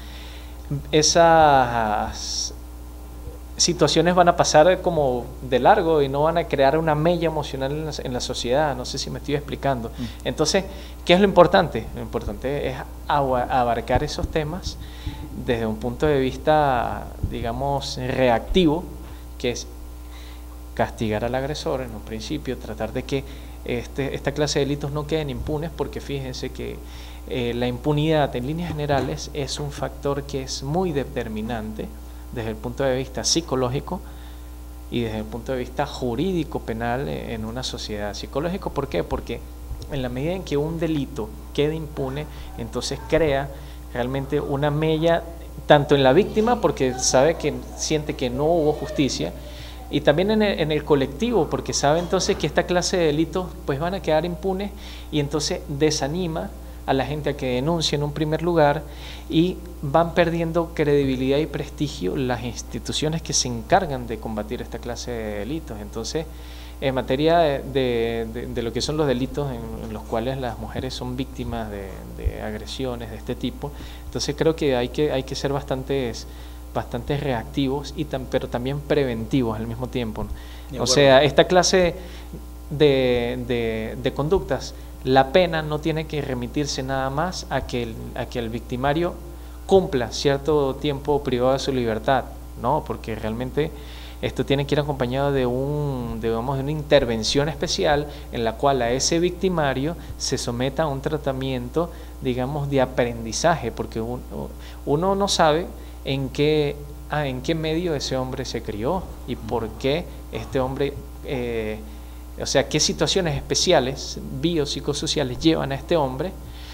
situaciones van a pasar como de largo y no van a crear una mella emocional en la sociedad. No sé si me estoy explicando. Entonces, ¿qué es lo importante? Lo importante es abarcar esos temas desde un punto de vista, digamos, reactivo, que es castigar al agresor en un principio, tratar de que esta clase de delitos no queden impunes, porque fíjense que la impunidad en líneas generales es un factor que es muy determinante desde el punto de vista psicológico y desde el punto de vista jurídico penal en una sociedad. Psicológico, ¿por qué? Porque en la medida en que un delito quede impune, entonces crea realmente una mella tanto en la víctima, porque siente que no hubo justicia, y también en el colectivo, porque sabe entonces que esta clase de delitos pues van a quedar impunes, y entonces desanima a la gente a que denuncie en un primer lugar, y van perdiendo credibilidad y prestigio las instituciones que se encargan de combatir esta clase de delitos. Entonces, en materia de lo que son los delitos en los cuales las mujeres son víctimas de agresiones de este tipo, entonces creo que hay que ser bastantes reactivos, pero también preventivos al mismo tiempo. O sea, esta clase de conductas, la pena no tiene que remitirse nada más a que el victimario cumpla cierto tiempo privado de su libertad, no, porque realmente esto tiene que ir acompañado de una intervención especial en la cual a ese victimario se someta a un tratamiento, digamos, de aprendizaje, porque uno no sabe en qué medio ese hombre se crió y por qué este hombre, o sea, qué situaciones especiales biopsicosociales llevan a este hombre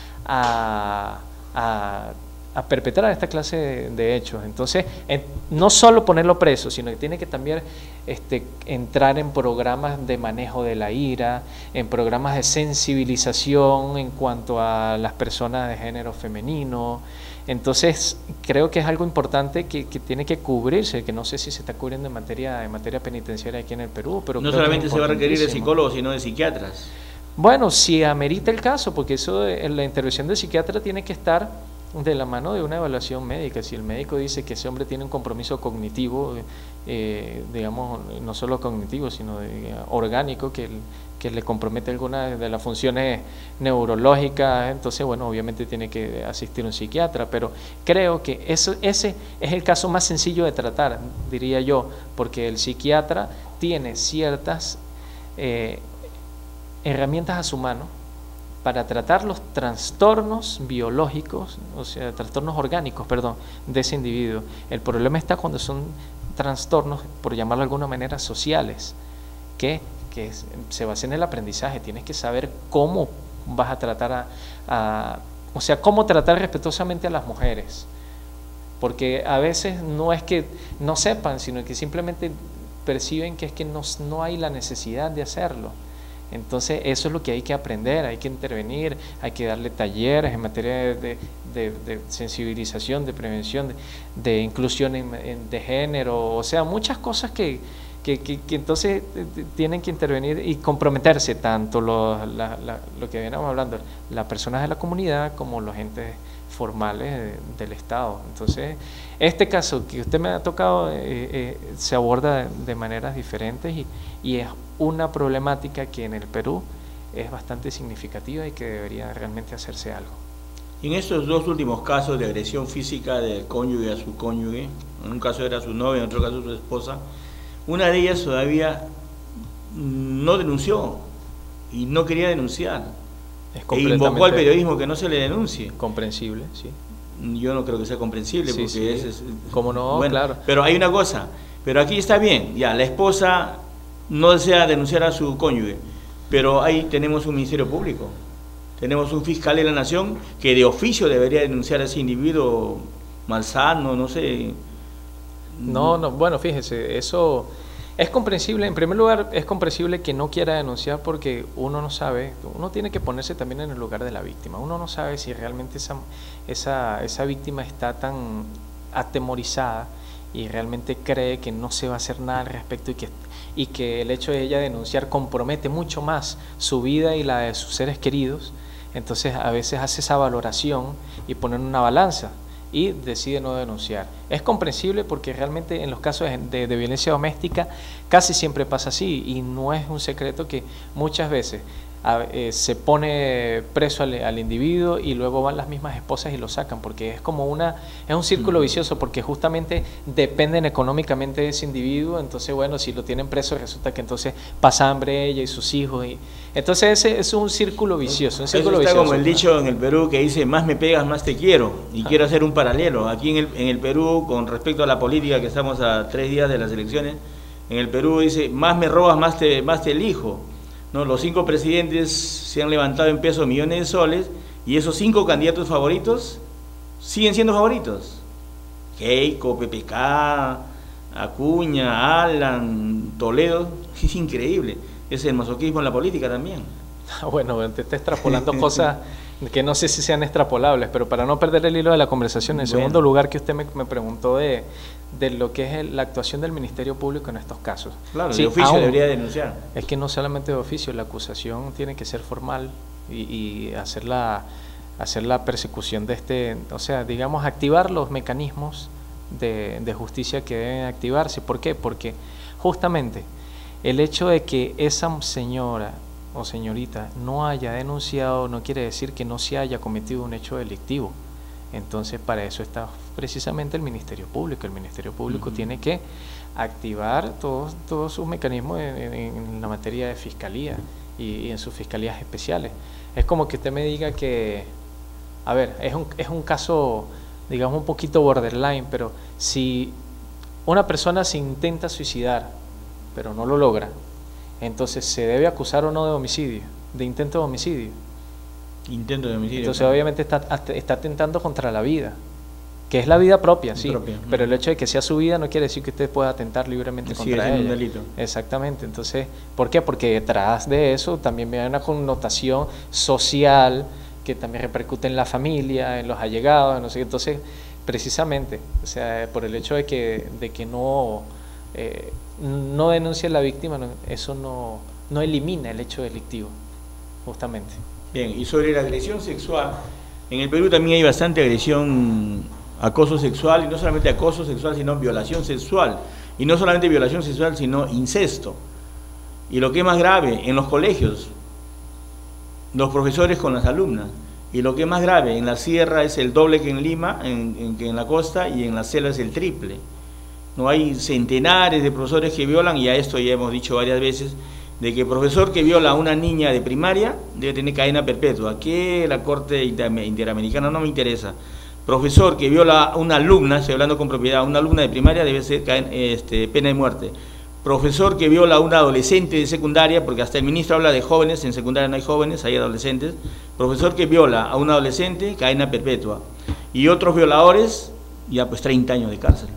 a perpetrar esta clase de hechos. Entonces, no solo ponerlo preso, sino que tiene que también entrar en programas de manejo de la ira, en programas de sensibilización en cuanto a las personas de género femenino. Entonces, creo que es algo importante que tiene que cubrirse, que no sé si se está cubriendo en materia penitenciaria aquí en el Perú, pero no solamente se va a requerir de psicólogos, sino de psiquiatras. Bueno, si amerita el caso, porque eso la intervención del psiquiatra tiene que estar de la mano de una evaluación médica. Si el médico dice que ese hombre tiene un compromiso cognitivo, digamos, no solo cognitivo, sino orgánico, que le compromete alguna de las funciones neurológicas, entonces, bueno, obviamente tiene que asistir un psiquiatra, pero creo que ese es el caso más sencillo de tratar, diría yo, porque el psiquiatra tiene ciertas herramientas a su mano para tratar los trastornos biológicos, o sea, trastornos orgánicos, perdón, de ese individuo. El problema está cuando son trastornos, por llamarlo de alguna manera, sociales, que se basan en el aprendizaje. Tienes que saber cómo vas a tratar o sea, cómo tratar respetuosamente a las mujeres, porque a veces no es que no sepan, sino que simplemente perciben que es que no hay la necesidad de hacerlo. Entonces eso es lo que hay que aprender, hay que intervenir, hay que darle talleres en materia de sensibilización, de prevención, de inclusión de género, o sea, muchas cosas que entonces tienen que intervenir y comprometerse tanto lo que veníamos hablando, las personas de la comunidad como los entes formales del Estado. Entonces, este caso que usted me ha tocado se aborda de maneras diferentes y es una problemática que en el Perú es bastante significativa y que debería realmente hacerse algo. Y en estos dos últimos casos de agresión física del cónyuge a su cónyuge, en un caso era su novia, en otro caso su esposa, una de ellas todavía no denunció y no quería denunciar. E invocó al periodismo que no se le denuncie. Comprensible, sí. Yo no creo que sea comprensible, sí, porque sí. ¿Cómo no? Bueno, claro. Pero hay una cosa, pero aquí está bien, ya, la esposa no desea denunciar a su cónyuge, pero ahí tenemos un Ministerio Público, tenemos un fiscal de la Nación que de oficio debería denunciar a ese individuo malsano, no sé. No, bueno, fíjese, eso es comprensible. En primer lugar, es comprensible que no quiera denunciar porque uno no sabe, uno tiene que ponerse también en el lugar de la víctima. Uno no sabe si realmente esa víctima está tan atemorizada y realmente cree que no se va a hacer nada al respecto y que el hecho de ella denunciar compromete mucho más su vida y la de sus seres queridos. Entonces a veces hace esa valoración y pone en una balanza y decide no denunciar. Es comprensible porque realmente en los casos de violencia doméstica casi siempre pasa así y no es un secreto que muchas veces se pone preso al individuo y luego van las mismas esposas y lo sacan, porque es como es un círculo vicioso, porque justamente dependen económicamente de ese individuo. Entonces, bueno, si lo tienen preso resulta que entonces pasa hambre ella y sus hijos, y entonces ese es un círculo vicioso. Eso está como el dicho en el Perú que dice: más me pegas, más te quiero. Y quiero hacer un paralelo aquí en el Perú con respecto a la política, que estamos a 3 días de las elecciones. En el Perú dice, más me robas, más te elijo. ¿No? Los 5 presidentes se han levantado en peso millones de soles y esos 5 candidatos favoritos siguen siendo favoritos. Keiko, PPK, Acuña, Alan, Toledo, es increíble. Es el masoquismo en la política también. Bueno, te está extrapolando cosas que no sé si sean extrapolables, pero para no perder el hilo de la conversación, en segundo lugar que usted me preguntó de lo que es la actuación del Ministerio Público en estos casos. Claro, sí, de oficio debería denunciar. Es que no solamente de oficio, la acusación tiene que ser formal y hacer la persecución de o sea, digamos, activar los mecanismos de justicia que deben activarse. ¿Por qué? Porque justamente el hecho de que esa señora o señorita no haya denunciado no quiere decir que no se haya cometido un hecho delictivo. Entonces, para eso está precisamente el Ministerio Público. El Ministerio Público tiene que activar todos sus mecanismos en la materia de fiscalía y en sus fiscalías especiales. Es como que usted me diga que, a ver, es un caso, digamos, un poquito borderline, pero si una persona se intenta suicidar, pero no lo logra, entonces ¿se debe acusar o no de homicidio, de intento de homicidio? Intento de homicidio. Entonces obviamente está atentando contra la vida, que es la vida propia, sí, pero el hecho de que sea su vida no quiere decir que usted pueda atentar libremente contra ella. Un delito. Exactamente. Entonces, ¿por qué? Porque detrás de eso también hay una connotación social que también repercute en la familia, en los allegados, no sé. Entonces, precisamente, o sea, por el hecho de que no denuncie a la víctima, eso no elimina el hecho delictivo, justamente. Bien, y sobre la agresión sexual, en el Perú también hay bastante agresión, acoso sexual, y no solamente acoso sexual, sino violación sexual. Y no solamente violación sexual, sino incesto. Y lo que es más grave, en los colegios, los profesores con las alumnas. Y lo que es más grave, en la sierra es el doble que en Lima, que en la costa, y en la selva es el triple. No hay centenares de profesores que violan, y a esto ya hemos dicho varias veces, de que el profesor que viola a una niña de primaria debe tener cadena perpetua, que la Corte Interamericana no me interesa. Profesor que viola a una alumna, estoy hablando con propiedad, a una alumna de primaria debe ser pena de muerte. Profesor que viola a una adolescente de secundaria, porque hasta el ministro habla de jóvenes, en secundaria no hay jóvenes, hay adolescentes. Profesor que viola a una adolescente, cadena perpetua. Y otros violadores, ya pues 30 años de cárcel.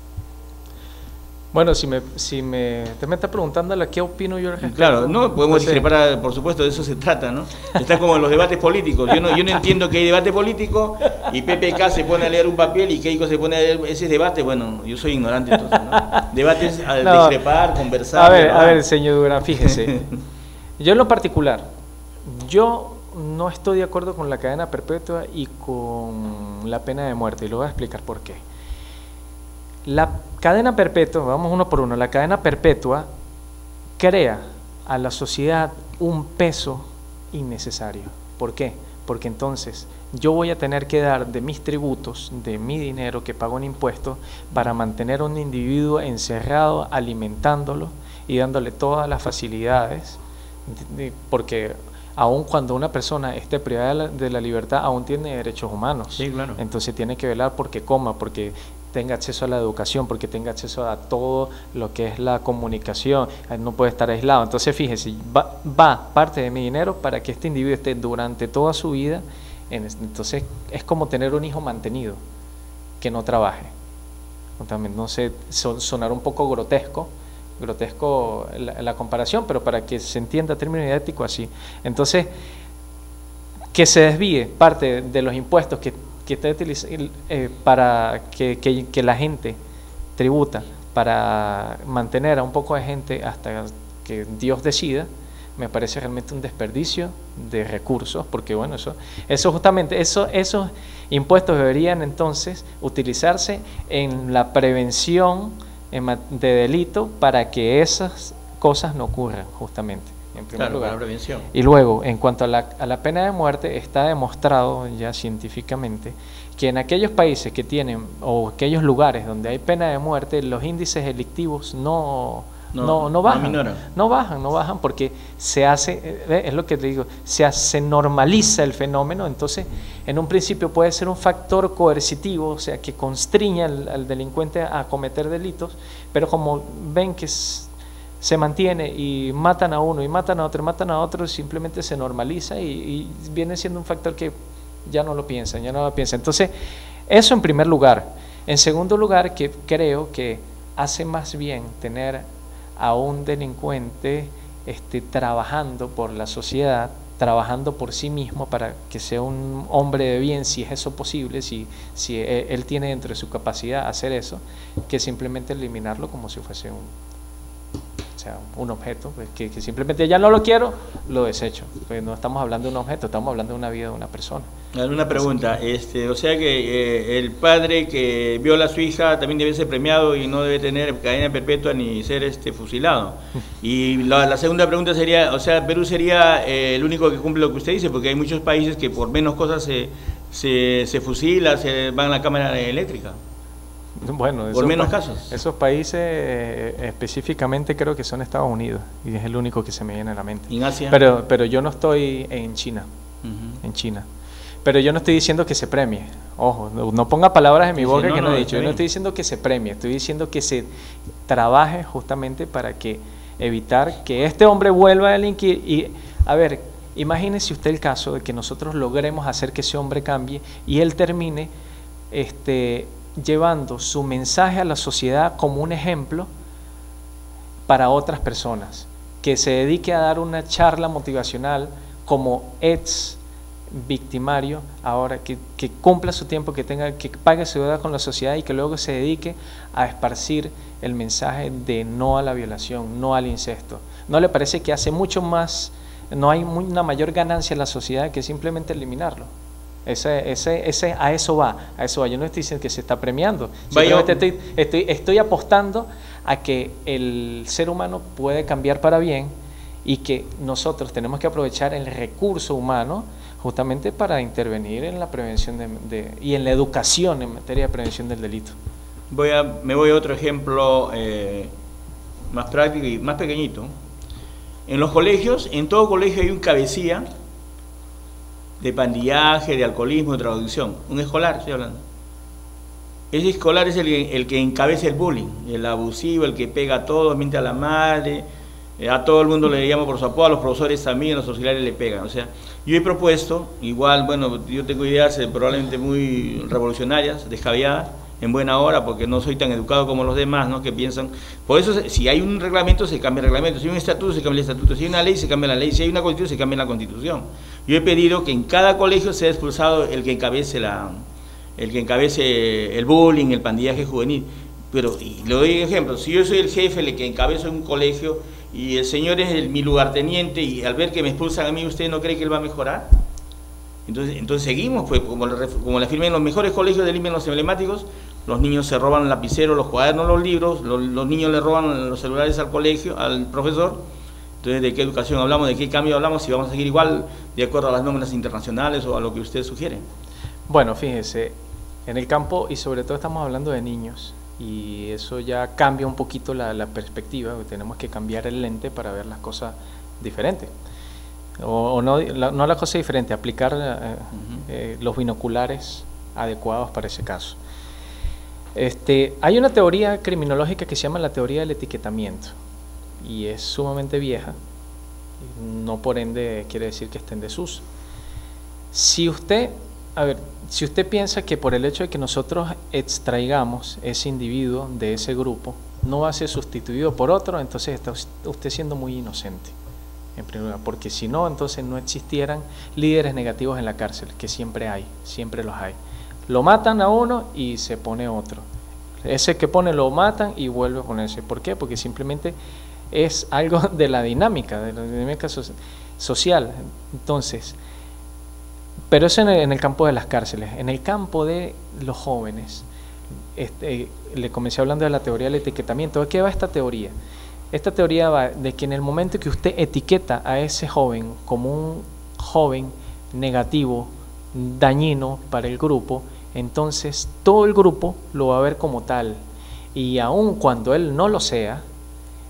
Bueno, usted me está preguntando qué opino yo. Claro, no podemos discrepar, por supuesto, de eso se trata, ¿no? Está como en los debates políticos. Yo no entiendo que hay debate político y PPK se pone a leer un papel y Keiko se pone a leer ese debate. Bueno, yo soy ignorante entonces, ¿no? Debates a discrepar, conversar. A ver, señor Durán, fíjese. Yo en lo particular, yo no estoy de acuerdo con la cadena perpetua y con la pena de muerte, y lo voy a explicar por qué. La cadena perpetua, vamos uno por uno, la cadena perpetua crea a la sociedad un peso innecesario. ¿Por qué? Porque entonces yo voy a tener que dar de mis tributos, de mi dinero que pago en impuestos, para mantener a un individuo encerrado, alimentándolo y dándole todas las facilidades, porque aun cuando una persona esté privada de la libertad, aún tiene derechos humanos. Sí, claro. Entonces tiene que velar porque coma, porque tenga acceso a la educación, porque tenga acceso a todo lo que es la comunicación, no puede estar aislado. Entonces fíjese, va parte de mi dinero para que este individuo esté durante toda su vida, entonces es como tener un hijo mantenido, que no trabaje. También, no sé, sonar un poco grotesco la comparación, pero para que se entienda término didáctico así. Entonces, que se desvíe parte de los impuestos que está utilizando para que la gente tributa para mantener a un poco de gente hasta que Dios decida, me parece realmente un desperdicio de recursos, porque bueno, eso justamente, esos impuestos deberían entonces utilizarse en la prevención de delito para que esas cosas no ocurran, justamente. En primer lugar. La prevención. Y luego, en cuanto a la pena de muerte, está demostrado ya científicamente que en aquellos países que tienen, o aquellos lugares donde hay pena de muerte, los índices delictivos no no bajan, no bajan porque se hace, es lo que te digo, se normaliza el fenómeno. Entonces en un principio puede ser un factor coercitivo, o sea, que constriña al delincuente a cometer delitos, pero como ven que se mantiene y matan a uno y matan a otro y matan a otro, simplemente se normaliza y viene siendo un factor que ya no lo piensan. Entonces eso en primer lugar. En segundo lugar, que creo que hace más bien tener a un delincuente trabajando por la sociedad, trabajando por sí mismo para que sea un hombre de bien, si es eso posible, si él tiene dentro de su capacidad hacer eso, que simplemente eliminarlo como si fuese un objeto, pues, que simplemente ya no lo quiero, lo desecho. Pues no estamos hablando de un objeto, estamos hablando de una vida de una persona. Una pregunta, o sea que el padre que viola a su hija también debe ser premiado y no debe tener cadena perpetua ni ser fusilado. Y la segunda pregunta sería, o sea, Perú sería el único que cumple lo que usted dice, porque hay muchos países que por menos cosas se fusila, se van a la cámara eléctrica. Bueno, por menos casos. Esos países específicamente creo que son Estados Unidos y es el único que se me viene a la mente. ¿En Asia? Pero yo no estoy en China, en China. Pero yo no estoy diciendo que se premie. Ojo, no ponga palabras en mi boca que no he dicho. Yo no estoy diciendo que se premie, estoy diciendo que se trabaje justamente para que evitar que este hombre vuelva a delinquir. Y a ver, imagínese usted el caso de que nosotros logremos hacer que ese hombre cambie y él termine llevando su mensaje a la sociedad como un ejemplo para otras personas, que se dedique a dar una charla motivacional como ex victimario, ahora que cumpla su tiempo, que pague su deuda con la sociedad y que luego se dedique a esparcir el mensaje de no a la violación, no al incesto. ¿No le parece que hace mucho más, no hay una mayor ganancia en la sociedad que simplemente eliminarlo? A eso va. Yo no estoy diciendo que se está premiando, simplemente estoy apostando a que el ser humano puede cambiar para bien y que nosotros tenemos que aprovechar el recurso humano justamente para intervenir en la prevención y en la educación en materia de prevención del delito. Me voy a otro ejemplo más práctico y más pequeñito. En los colegios, en todo colegio hay un cabecilla de pandillaje, de alcoholismo, de drogadicción. Un escolar, estoy hablando. Ese escolar es el que encabeza el bullying, el abusivo, el que pega a todos, miente a la madre, a todo el mundo le llama por su apodo, a los profesores también, los auxiliares le pegan. O sea, yo he propuesto, igual, bueno, yo tengo ideas probablemente muy revolucionarias, descabelladas, en buena hora, porque no soy tan educado como los demás, ¿no? Que piensan, por eso si hay un reglamento, se cambia el reglamento, si hay un estatuto, se cambia el estatuto, si hay una ley, se cambia la ley, si hay una constitución, se cambia la constitución. Yo he pedido que en cada colegio sea expulsado el que encabece el bullying, el pandillaje juvenil. Pero, y le doy ejemplo, si yo soy el jefe, el que encabezo un colegio, y el señor es mi lugarteniente, y al ver que me expulsan a mí, ¿usted no cree que él va a mejorar? Entonces seguimos, pues como le afirmé, en los mejores colegios de Lima, en los emblemáticos, los niños se roban lapiceros, los cuadernos, los libros, los niños le roban los celulares al colegio, al profesor. Entonces, ¿de qué educación hablamos? ¿De qué cambio hablamos? Si vamos a seguir igual de acuerdo a las normas internacionales o a lo que usted sugiere. Bueno, fíjese, en el campo, y sobre todo estamos hablando de niños, y eso ya cambia un poquito la perspectiva, tenemos que cambiar el lente para ver las cosas diferentes. O no la cosa diferente, aplicar los binoculares adecuados para ese caso. Hay una teoría criminológica que se llama la teoría del etiquetamiento y es sumamente vieja, no por ende quiere decir que esté en desuso. Si usted piensa que por el hecho de que nosotros extraigamos ese individuo de ese grupo no va a ser sustituido por otro, entonces está usted siendo muy inocente, en primer lugar, porque si no, entonces no existieran líderes negativos en la cárcel, que siempre hay, siempre los hay. Lo matan a uno y se pone otro. Ese que pone lo matan y vuelve a ponerse. ¿Por qué? Porque simplemente es algo de la dinámica social. Entonces, pero eso en el campo de las cárceles. En el campo de los jóvenes, le comencé hablando de la teoría del etiquetamiento. ¿De qué va esta teoría? Esta teoría va de que en el momento que usted etiqueta a ese joven como un joven negativo, dañino para el grupo, entonces todo el grupo lo va a ver como tal, y aun cuando él no lo sea,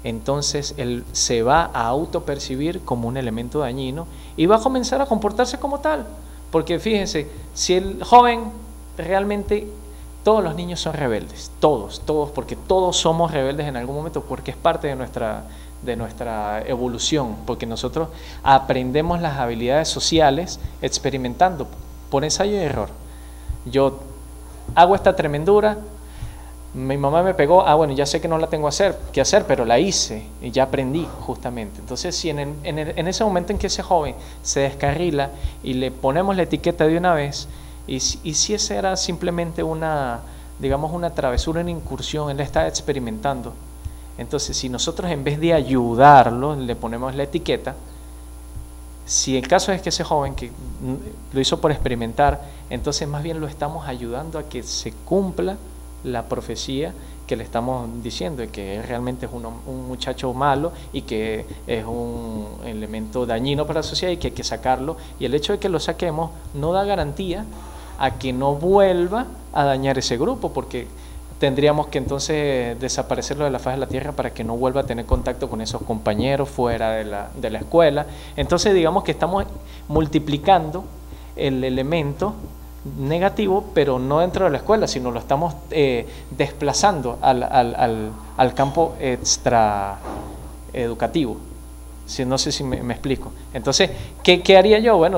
entonces él se va a autopercibir como un elemento dañino y va a comenzar a comportarse como tal. Porque fíjense, si el joven realmente, todos los niños son rebeldes, todos, porque todos somos rebeldes en algún momento, porque es parte de nuestra evolución, porque nosotros aprendemos las habilidades sociales experimentando por ensayo y error. Yo hago esta tremendura, mi mamá me pegó, bueno, ya sé que no la tengo que hacer, pero la hice y ya aprendí justamente. Entonces, si en ese momento en que ese joven se descarrila y le ponemos la etiqueta de una vez, y si esa era simplemente una travesura, una incursión, él está experimentando. Entonces, si nosotros en vez de ayudarlo, le ponemos la etiqueta, si el caso es que ese joven que lo hizo por experimentar, entonces más bien lo estamos ayudando a que se cumpla la profecía que le estamos diciendo, de que realmente es un muchacho malo y que es un elemento dañino para la sociedad y que hay que sacarlo, y el hecho de que lo saquemos no da garantía a que no vuelva a dañar ese grupo, porque tendríamos que entonces desaparecerlo de la faz de la tierra para que no vuelva a tener contacto con esos compañeros fuera de la escuela. Entonces digamos que estamos multiplicando el elemento negativo, pero no dentro de la escuela, sino lo estamos desplazando al campo extra educativo. No sé si me explico. Entonces, ¿qué haría yo? Bueno,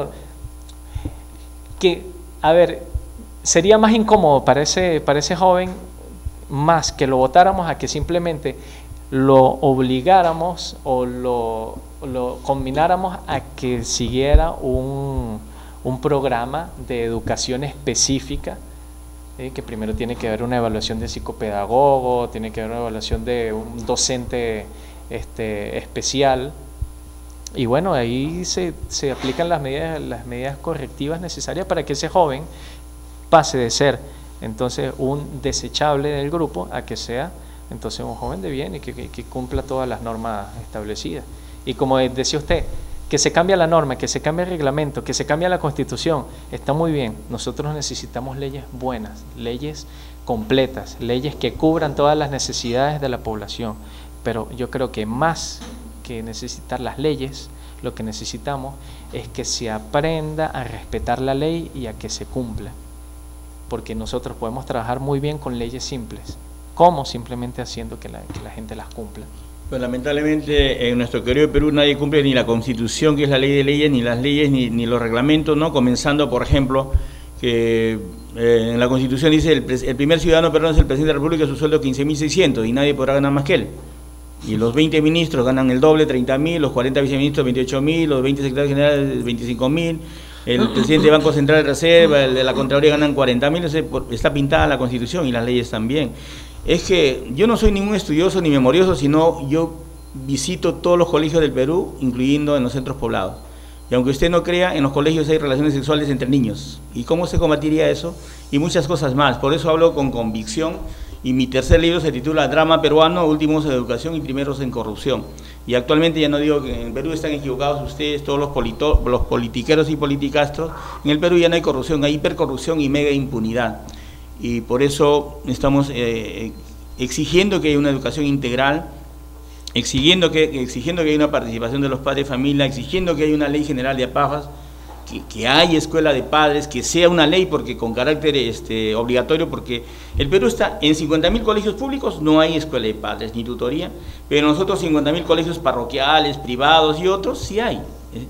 sería más incómodo para ese joven, más que lo votáramos a que simplemente lo obligáramos o lo combináramos a que siguiera un programa de educación específica, que primero tiene que haber una evaluación de psicopedagogo, tiene que haber una evaluación de un docente especial, y bueno, ahí se aplican las medidas correctivas necesarias para que ese joven pase de ser entonces un desechable del grupo a que sea entonces un joven de bien y que cumpla todas las normas establecidas. Y como decía usted, que se cambia la norma, que se cambia el reglamento, que se cambia la Constitución, está muy bien. Nosotros necesitamos leyes buenas, leyes completas, leyes que cubran todas las necesidades de la población. Pero yo creo que más que necesitar las leyes, lo que necesitamos es que se aprenda a respetar la ley y a que se cumpla. Porque nosotros podemos trabajar muy bien con leyes simples, como simplemente haciendo que la gente las cumpla. Pues lamentablemente en nuestro querido Perú nadie cumple ni la Constitución, que es la ley de leyes, ni las leyes, ni los reglamentos, ¿no? Comenzando, por ejemplo, que en la Constitución dice el primer ciudadano peruano es el presidente de la República, su sueldo 15.600 y nadie podrá ganar más que él. Y los 20 ministros ganan el doble, 30.000, los 40 viceministros 28.000, los 20 secretarios generales 25.000, el presidente del Banco Central de Reserva, el de la Contraloría ganan 40.000, está pintada la Constitución y las leyes también. Es que yo no soy ningún estudioso ni memorioso, sino yo visito todos los colegios del Perú, incluyendo en los centros poblados. Y aunque usted no crea, en los colegios hay relaciones sexuales entre niños. ¿Y cómo se combatiría eso? Y muchas cosas más. Por eso hablo con convicción. Y mi tercer libro se titula Drama Peruano, Últimos en Educación y Primeros en Corrupción. Y actualmente ya no digo que en Perú están equivocados ustedes, todos los politiqueros y politicastros. En el Perú ya no hay corrupción, hay hipercorrupción y mega impunidad. Y por eso estamos exigiendo que haya una educación integral, exigiendo que haya una participación de los padres de familia, exigiendo que haya una ley general de APAFAS, que haya escuela de padres, que sea una ley porque con carácter obligatorio, porque el Perú está en 50.000 colegios públicos, no hay escuela de padres ni tutoría, pero nosotros 50.000 colegios parroquiales, privados y otros sí hay.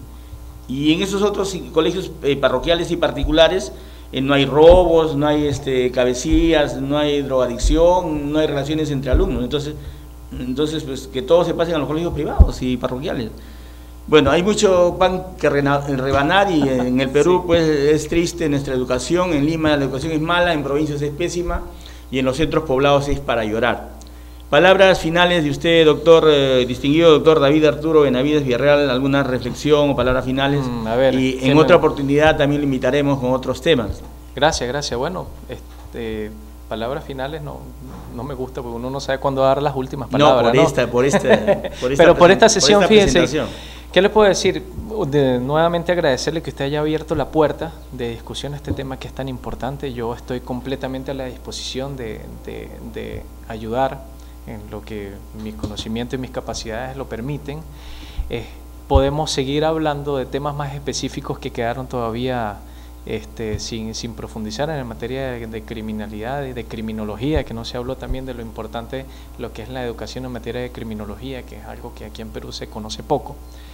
Y en esos otros colegios parroquiales y particulares no hay robos, no hay cabecillas, no hay drogadicción, no hay relaciones entre alumnos. Entonces pues que todos se pasen a los colegios privados y parroquiales. Bueno, hay mucho pan que rebanar y en el Perú pues es triste nuestra educación. En Lima la educación es mala, en provincias es pésima y en los centros poblados es para llorar. Palabras finales de usted, distinguido doctor David Arturo Benavides Villarreal, alguna reflexión o palabras finales. A ver, y en otra oportunidad también lo invitaremos con otros temas. Gracias. Bueno, palabras finales no me gusta porque uno no sabe cuándo dar las últimas palabras. Pero por esta sesión, fíjense, ¿qué les puedo decir? Nuevamente agradecerle que usted haya abierto la puerta de discusión a este tema que es tan importante. Yo estoy completamente a la disposición de ayudar en lo que mi conocimiento y mis capacidades lo permiten, podemos seguir hablando de temas más específicos que quedaron todavía sin profundizar en materia de criminalidad y de criminología, que no se habló también de lo importante, lo que es la educación en materia de criminología, que es algo que aquí en Perú se conoce poco.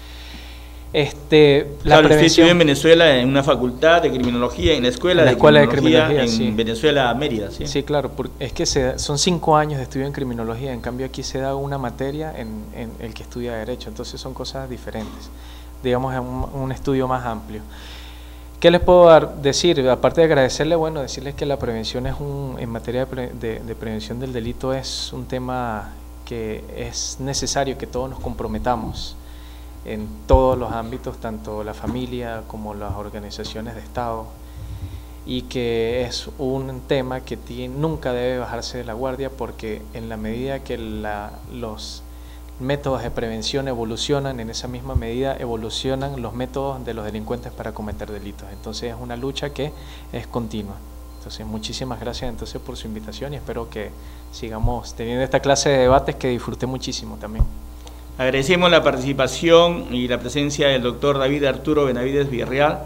Claro, usted estudió en Venezuela en una facultad de criminología, en la escuela de criminología en sí. Venezuela, Mérida. Sí, sí, claro, es que son 5 años de estudio en criminología, en cambio aquí se da una materia en el que estudia Derecho, entonces son cosas diferentes, digamos, un estudio más amplio. ¿Qué les puedo decir? Aparte de agradecerle, bueno, decirles que la prevención en materia de prevención del delito es un tema que es necesario que todos nos comprometamos en todos los ámbitos, tanto la familia como las organizaciones de Estado, y que es un tema que nunca debe bajarse de la guardia, porque en la medida que los métodos de prevención evolucionan, en esa misma medida evolucionan los métodos de los delincuentes para cometer delitos. Entonces es una lucha que es continua. Entonces muchísimas gracias por su invitación y espero que sigamos teniendo esta clase de debates que disfruté muchísimo también. Agradecemos la participación y la presencia del doctor David Arturo Benavides Villarreal.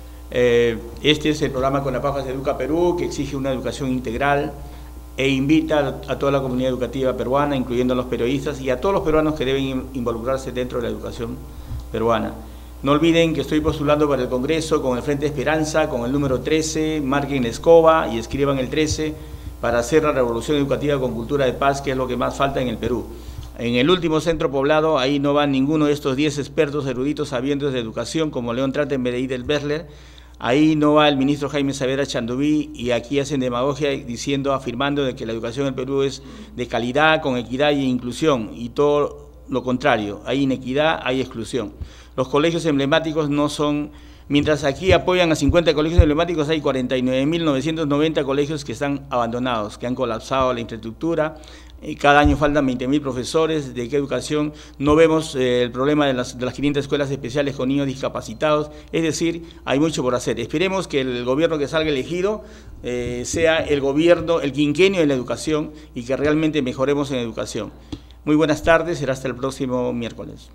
Este es el programa Conapagua Educa Perú, que exige una educación integral e invita a toda la comunidad educativa peruana, incluyendo a los periodistas y a todos los peruanos que deben involucrarse dentro de la educación peruana. No olviden que estoy postulando para el Congreso con el Frente Esperanza, con el número 13, marquen la escoba y escriban el 13 para hacer la revolución educativa con cultura de paz, que es lo que más falta en el Perú. En el último centro poblado, ahí no va ninguno de estos 10 expertos eruditos sabientes de educación, como León Trachtenberg y del Bessler. Ahí no va el ministro Jaime Saavedra Chandubí, y aquí hacen demagogia afirmando de que la educación en el Perú es de calidad, con equidad y inclusión, y todo lo contrario, hay inequidad, hay exclusión. Los colegios emblemáticos no son, mientras aquí apoyan a 50 colegios emblemáticos, hay 49.990 colegios que están abandonados, que han colapsado la infraestructura. Cada año faltan 20.000 profesores. ¿De qué educación? No vemos el problema de las 500 escuelas especiales con niños discapacitados. Es decir, hay mucho por hacer. Esperemos que el gobierno que salga elegido sea el quinquenio de la educación y que realmente mejoremos en educación. Muy buenas tardes, será hasta el próximo miércoles.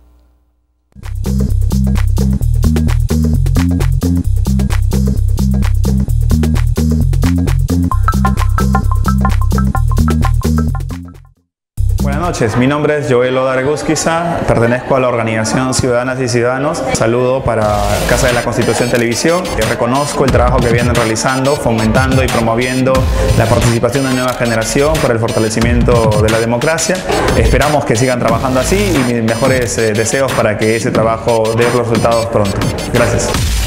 Buenas noches, mi nombre es Joel Odargusquiza, pertenezco a la organización Ciudadanas y Ciudadanos. Saludo para Casa de la Constitución Televisión. Reconozco el trabajo que vienen realizando, fomentando y promoviendo la participación de la nueva generación para el fortalecimiento de la democracia. Esperamos que sigan trabajando así y mis mejores deseos para que ese trabajo dé resultados pronto. Gracias.